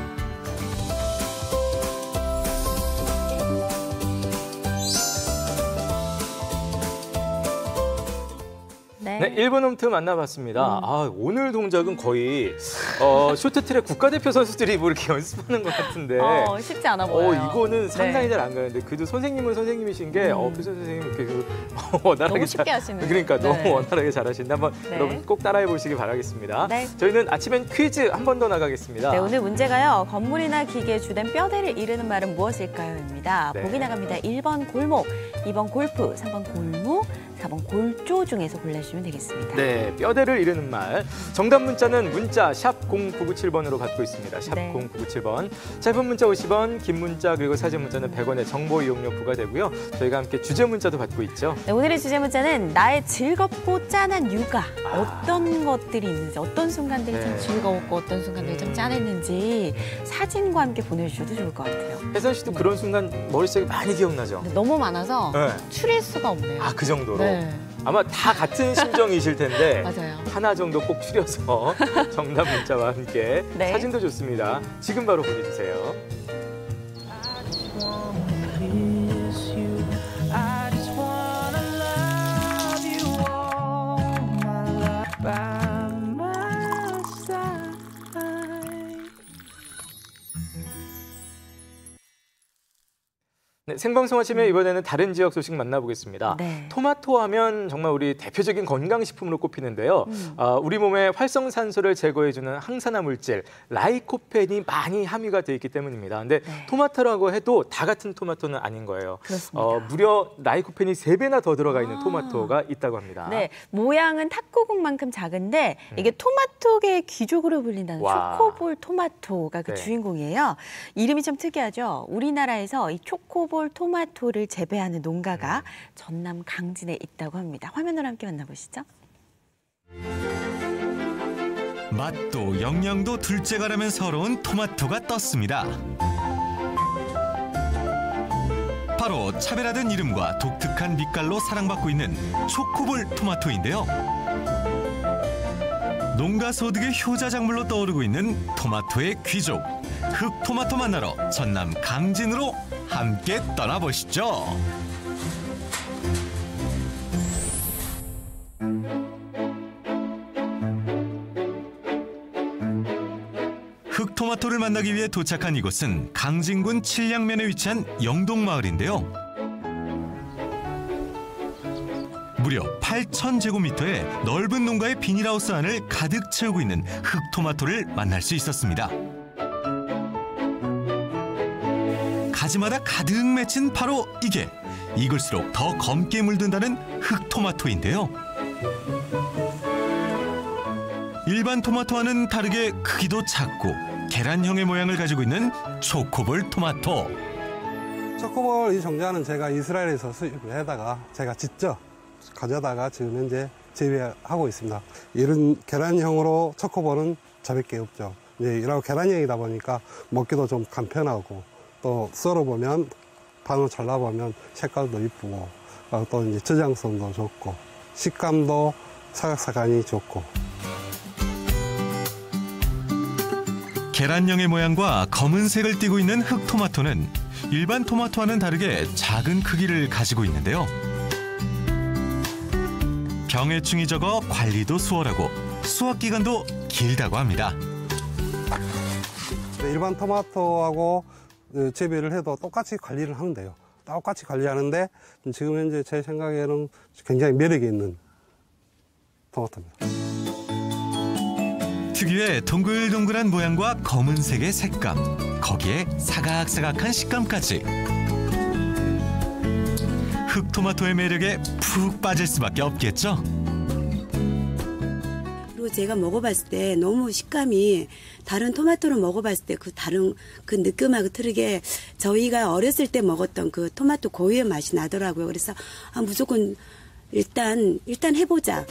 네, 일 분 홈트 만나봤습니다. 음. 아, 오늘 동작은 거의 어, 쇼트트랙 국가대표 선수들이 뭐 이렇게 연습하는 것 같은데. 어, 쉽지 않아 보여요. 어, 이거는 상상이 네. 잘 안 가는데 그래도 선생님은 선생님이신 게 음. 어, 그 선생님 이렇게 그, 원활하게 너무 쉽게 잘, 하시네요. 그러니까 네. 너무 원활하게 잘하시는데 한번 네. 여러분 꼭 따라해 보시기 바라겠습니다. 네. 저희는 아침엔 퀴즈 한 번 더 나가겠습니다. 네, 오늘 문제가요. 건물이나 기계에 주된 뼈대를 이르는 말은 무엇일까요? 입니다. 네. 보기 나갑니다. 일 번 골목, 이 번 골프, 삼 번 골무, 사 번 골조 중에서 골라주시면 되겠습니다. 네, 뼈대를 이르는 말. 정답 문자는 문자 샵 공구구칠 번으로 받고 있습니다. 샵 네. 공구구칠 번. 짧은 문자 오십 원, 긴 문자 그리고 사진 문자는 백 원의 정보 이용료 부과되고요. 저희가 함께 주제 문자도 받고 있죠. 네, 오늘의 주제 문자는 나의 즐겁고 짠한 육아. 아. 어떤 것들이 있는지, 어떤 순간들이 네. 참 즐거웠고 어떤 순간들이 음. 참 짠했는지 사진과 함께 보내주셔도 좋을 것 같아요. 혜선 씨도 음. 그런 순간 머릿속에 많이 기억나죠? 너무 많아서 네. 추릴 수가 없네요. 아, 그 정도로? 네. 아마 다 같은 심정이실 텐데 맞아요. 하나 정도 꼭 추려서 정답 문자와 함께 네. 사진도 좋습니다. 지금 바로 보내주세요. 네, 생방송 아침에 이번에는 다른 지역 소식 만나보겠습니다. 네. 토마토 하면 정말 우리 대표적인 건강식품으로 꼽히는데요. 음. 어, 우리 몸의 활성산소를 제거해주는 항산화 물질 라이코펜이 많이 함유가 돼 있기 때문입니다. 근데 네. 토마토라고 해도 다 같은 토마토는 아닌 거예요. 그렇습니다. 어, 무려 라이코펜이 세 배나 더 들어가 있는 아. 토마토가 있다고 합니다. 네, 모양은 탁구공만큼 작은데 이게 토마토계의 귀족으로 불린다는 와. 초코볼 토마토가 그 네. 주인공이에요. 이름이 좀 특이하죠. 우리나라에서 이 초코볼 토마토를 재배하는 농가가 전남 강진에 있다고 합니다. 화면으로 함께 만나보시죠. 맛도 영양도 둘째가라면 서러운 토마토가 떴습니다. 바로 차별화된 이름과 독특한 빛깔로 사랑받고 있는 초코볼 토마토인데요. 농가 소득의 효자작물로 떠오르고 있는 토마토의 귀족, 흑토마토 만나러 전남 강진으로 함께 떠나보시죠. 흑토마토를 만나기 위해 도착한 이곳은 강진군 칠량면에 위치한 영동마을인데요. 무려 팔천 제곱미터의 넓은 농가의 비닐하우스 안을 가득 채우고 있는 흑토마토를 만날 수 있었습니다. 가지마다 가득 맺힌 바로 이게 익을수록 더 검게 물든다는 흑토마토인데요. 일반 토마토와는 다르게 크기도 작고 계란형의 모양을 가지고 있는 초코볼 토마토. 초코볼 이 종자는 제가 이스라엘에서 수입을 해다가 제가 직접 가져다가 지금 현재 재배하고 있습니다. 이런 계란형으로 초코볼은 저밖에 없죠. 이제 이런 계란형이다 보니까 먹기도 좀 간편하고 또 썰어보면 반을 잘라보면 색깔도 이쁘고 또 이제 저장성도 좋고 식감도 사각사각이 좋고. 계란형의 모양과 검은색을 띠고 있는 흑토마토는 일반 토마토와는 다르게 작은 크기를 가지고 있는데요. 병해충이 적어 관리도 수월하고 수확 기간도 길다고 합니다. 일반 토마토하고 재배를 해도 똑같이 관리를 하면 돼요. 똑같이 관리하는데 지금 현재 제 생각에는 굉장히 매력이 있는 토마토입니다. 특유의 동글동글한 모양과 검은색의 색감, 거기에 사각사각한 식감까지. 흑토마토의 매력에 푹 빠질 수밖에 없겠죠? 그리고 제가 먹어봤을 때 너무 식감이 다른 토마토를 먹어봤을 때 그 다른 그 느낌하고 틀리게 저희가 어렸을 때 먹었던 그 토마토 고유의 맛이 나더라고요. 그래서 아, 무조건 일단 일단 해보자.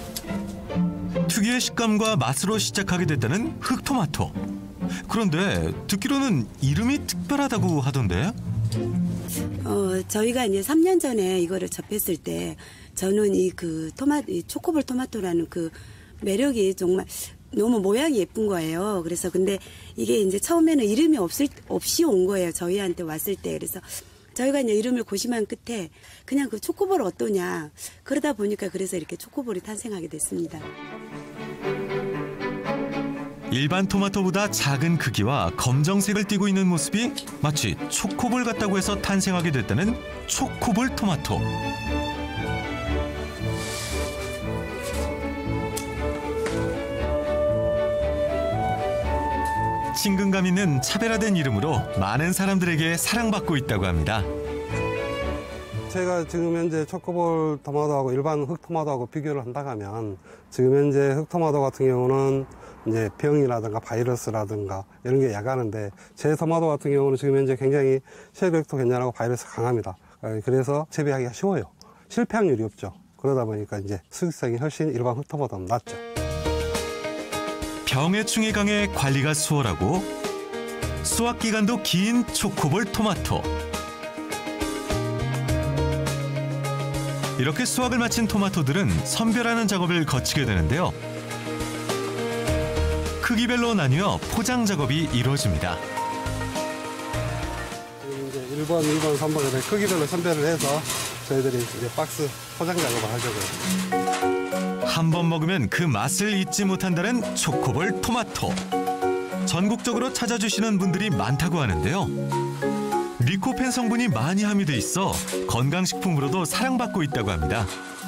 특유의 식감과 맛으로 시작하게 됐다는 흑토마토. 그런데 듣기로는 이름이 특별하다고 하던데? 어, 저희가 이제 삼 년 전에 이거를 접했을 때 저는 이 그 토마 이 초코볼 토마토라는 그 매력이 정말 너무 모양이 예쁜 거예요. 그래서 근데 이게 이제 처음에는 이름이 없을 없이 온 거예요. 저희한테 왔을 때. 그래서 저희가 이제 이름을 고심한 끝에 그냥 그 초코볼 어떠냐. 그러다 보니까 그래서 이렇게 초코볼이 탄생하게 됐습니다. 일반 토마토보다 작은 크기와 검정색을 띠고 있는 모습이 마치 초코볼 같다고 해서 탄생하게 됐다는 초코볼 토마토. 친근감 있는 차별화된 이름으로 많은 사람들에게 사랑받고 있다고 합니다. 제가 지금 현재 초코볼 토마토하고 일반 흑토마토하고 비교를 한다고 하면 지금 현재 흑토마토 같은 경우는 이제 병이라든가 바이러스라든가 이런 게 약하는데 제 토마토 같은 경우는 지금 현재 굉장히 세력도 괜찮고 바이러스 강합니다. 그래서 재배하기가 쉬워요. 실패 확률이 없죠. 그러다 보니까 이제 수익성이 훨씬 일반 흑토마토보다 낮죠. 병해충이 강해 관리가 수월하고 수확 기간도 긴 초코볼 토마토. 이렇게 수확을 마친 토마토들은 선별하는 작업을 거치게 되는데요. 크기별로 나뉘어 포장 작업이 이루어집니다. 이제 일 번, 이 번, 삼 번 이렇게 크기별로 선별을 해서 저희들이 이제 박스 포장 작업을 하려고요. 한 번 먹으면 그 맛을 잊지 못한다는 초코볼 토마토. 전국적으로 찾아주시는 분들이 많다고 하는데요. 리코펜 성분이 많이 함유돼 있어 건강식품으로도 사랑받고 있다고 합니다.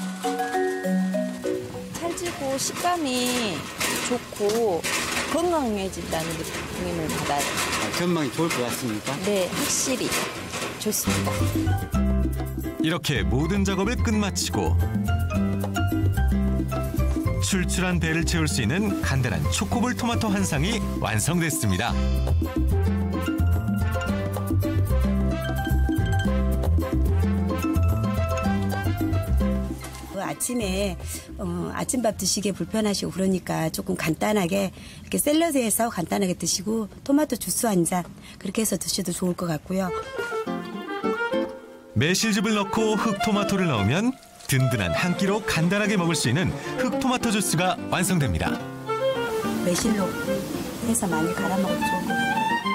찰지고 식감이 좋고 건강해진다는 느낌을 받아요. 전망이 좋을 것 같습니까? 네, 확실히 좋습니다. 이렇게 모든 작업을 끝마치고 출출한 배를 채울 수 있는 간단한 초코볼 토마토 한 상이 완성됐습니다. 아침에 어, 아침밥 드시기 불편하시고 그러니까 조금 간단하게 이렇게 샐러드해서 간단하게 드시고 토마토 주스 한 잔 그렇게 해서 드셔도 좋을 것 같고요. 매실즙을 넣고 흑토마토를 넣으면 든든한 한 끼로 간단하게 먹을 수 있는 흑토마토 주스가 완성됩니다. 매실로 해서 많이 갈아 먹어도 좋을 것 같아요.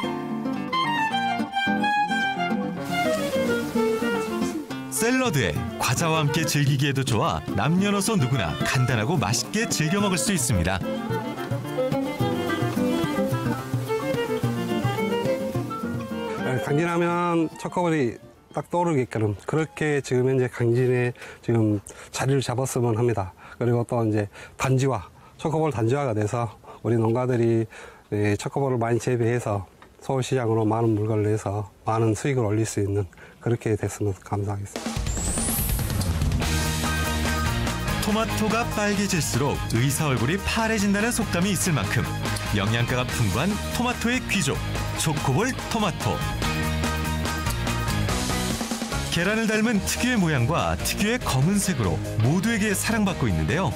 샐러드에 과자와 함께 즐기기에도 좋아 남녀노소 누구나 간단하고 맛있게 즐겨 먹을 수 있습니다. 강진하면 초코볼이 딱 떠오르게끔 그렇게 지금 현재 강진에 지금 자리를 잡았으면 합니다. 그리고 또 이제 단지화, 초코볼 단지화가 돼서 우리 농가들이 초코볼을 많이 재배해서 서울시장으로 많은 물건을 내서 많은 수익을 올릴 수 있는 그렇게 됐으면 감사하겠습니다. 토마토가 빨개질수록 의사 얼굴이 파래진다는 속담이 있을 만큼 영양가가 풍부한 토마토의 귀족, 초코볼 토마토. 계란을 닮은 특유의 모양과 특유의 검은색으로 모두에게 사랑받고 있는데요.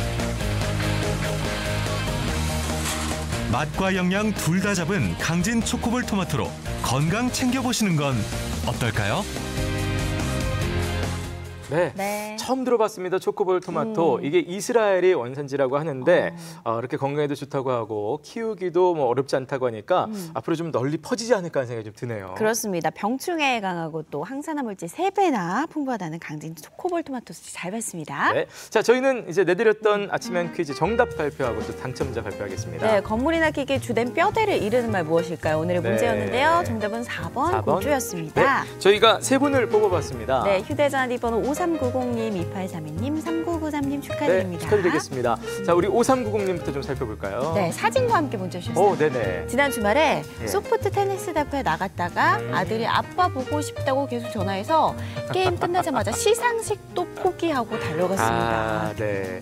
맛과 영양 둘 다 잡은 강진 초코볼 토마토로 건강 챙겨보시는 건 어떨까요? 네. 네, 처음 들어봤습니다. 초코볼 토마토. 음. 이게 이스라엘이 원산지라고 하는데 어. 어, 이렇게 건강에도 좋다고 하고 키우기도 뭐 어렵지 않다고 하니까 음. 앞으로 좀 널리 퍼지지 않을까 하는 생각이 좀 드네요. 그렇습니다. 병충해에 강하고 또 항산화 물질 세 배나 풍부하다는 강진 초코볼 토마토 잘 봤습니다. 네. 자, 저희는 이제 내드렸던 아침엔 퀴즈 정답 발표하고 또 당첨자 발표하겠습니다. 네, 건물이나 기계의 주된 뼈대를 이르는 말 무엇일까요? 오늘의 네. 문제였는데요. 정답은 사 번, 사 번. 고주였습니다. 네. 저희가 세 분을 뽑아봤습니다. 네, 휴대전화 뒷번호 오삼구공님, 이팔삼이님, 삼구구삼님 축하드립니다. 네, 축하드리겠습니다. 자, 우리 오삼구공님부터 좀 살펴볼까요? 네, 사진과 함께 문자 주셨어요. 오, 네네. 지난 주말에 네. 소프트 테니스 대회에 나갔다가 음. 아들이 아빠 보고 싶다고 계속 전화해서 게임 끝나자마자 시상식도 포기하고 달려갔습니다. 아, 네.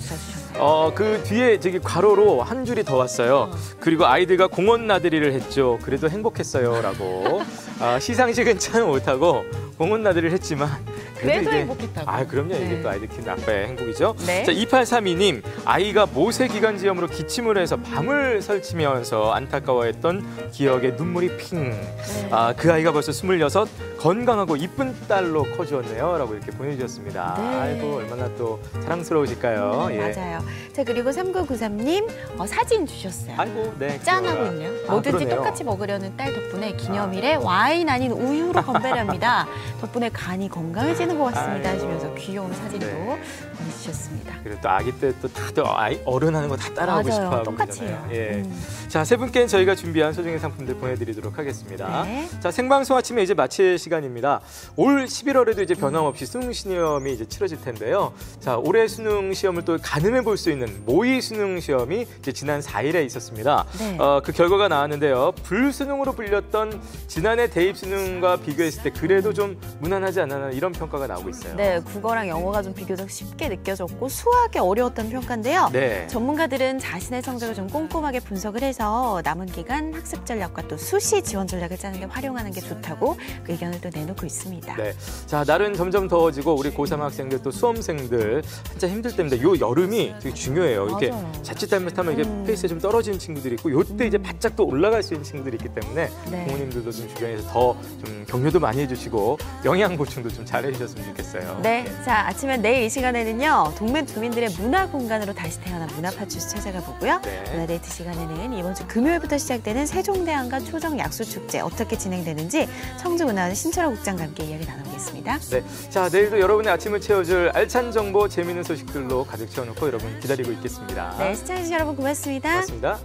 어, 그 뒤에 저기 괄호로 한 줄이 더 왔어요. 어. 그리고 아이들과 공원 나들이를 했죠. 그래도 행복했어요라고. 아, 시상식은 참 못하고 공원 나들이를 했지만 그래도 행복했다고. 아, 그럼요. 네. 이게 또 아이들 키우는 아빠의 행복이죠. 네. 자, 이팔삼이님. 아이가 모세기관지염으로 기침을 해서 밤을 설치면서 안타까워했던 기억에 눈물이 핑. 네. 아, 그 아이가 벌써 스물여섯, 건강하고 이쁜 딸로 커주었네요. 라고 이렇게 보내주셨습니다. 네. 아이고, 얼마나 또 사랑스러우실까요? 음, 예. 맞아요. 자, 그리고 삼구구삼님 어, 사진 주셨어요. 아이고, 네. 짠하고 있네요. 아, 뭐든지 그러네요. 똑같이 먹으려는 딸 덕분에 기념일에 아. 와인 아닌 우유로 건배합니다. 덕분에 간이 건강해지는 것 같습니다. 아이고. 하시면서 귀여운 사진도 네. 보내주셨습니다. 그리고 또 아기 때 또 다들 아이 어른 하는 거 다 따라하고 맞아요. 싶어하고 똑같이 그러잖아요. 해요. 예. 음. 자, 세 분께는 저희가 준비한 소정의 상품들 보내드리도록 하겠습니다. 네. 자, 생방송 아침에 이제 마칠 시간입니다. 올 십일월에도 이제 변함없이 수능 시험이 이제 치러질 텐데요. 자, 올해 수능 시험을 또 가늠해 볼 수 있는 모의 수능 시험이 이제 지난 사일에 있었습니다. 네. 어, 그 결과가 나왔는데요. 불수능으로 불렸던 지난해 대입 수능과 비교했을 때 그래도 좀 무난하지 않나 이런 평가가 나오고 있어요. 네, 국어랑 영어가 좀 비교적 쉽게 느껴졌고 수학이 어려웠던 평가인데요. 네. 전문가들은 자신의 성적을 좀 꼼꼼하게 분석을 해서 남은 기간 학습 전략과 또 수시 지원 전략을 짜는 데 활용하는 게 좋다고 그 의견을 또 내놓고 있습니다. 네. 자, 날은 점점 더워지고 우리 고삼 학생들 또 수험생들 한참 힘들 때입니다. 요 여름이 되게 중요해요. 이렇게 맞아요. 자칫 잘못하면 이게 음. 페이스에 좀 떨어지는 친구들이 있고 요때 이제 바짝 또 올라갈 수 있는 친구들이 있기 때문에 네. 부모님들도 좀 주변에서 더 좀 격려도 많이 해주시고 영양 보충도 좀 잘 해주셨으면 좋겠어요. 네, 자 아침엔 내일 이 시간에는요 동네 주민들의 문화 공간으로 다시 태어난 문화파출소 찾아가 보고요. 네. 문화데이트 시간에는 이번 주 금요일부터 시작되는 세종대왕과 초정 약수축제 어떻게 진행되는지 청주문화원 신철호 국장과 함께 이야기 나눠보겠습니다. 네, 자 내일도 여러분의 아침을 채워줄 알찬 정보, 재미있는 소식들로 가득 채워놓고 여러분 기다리고 있겠습니다. 네, 시청해주신 여러분 고맙습니다. 고맙습니다.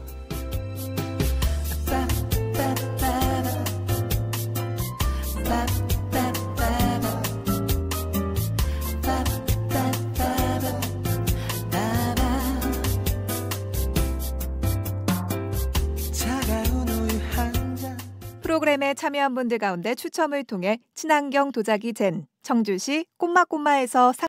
프로그램에 참여한 분들 가운데 추첨을 통해 친환경 도자기 젠 청주시 꼬마꼬마에서 상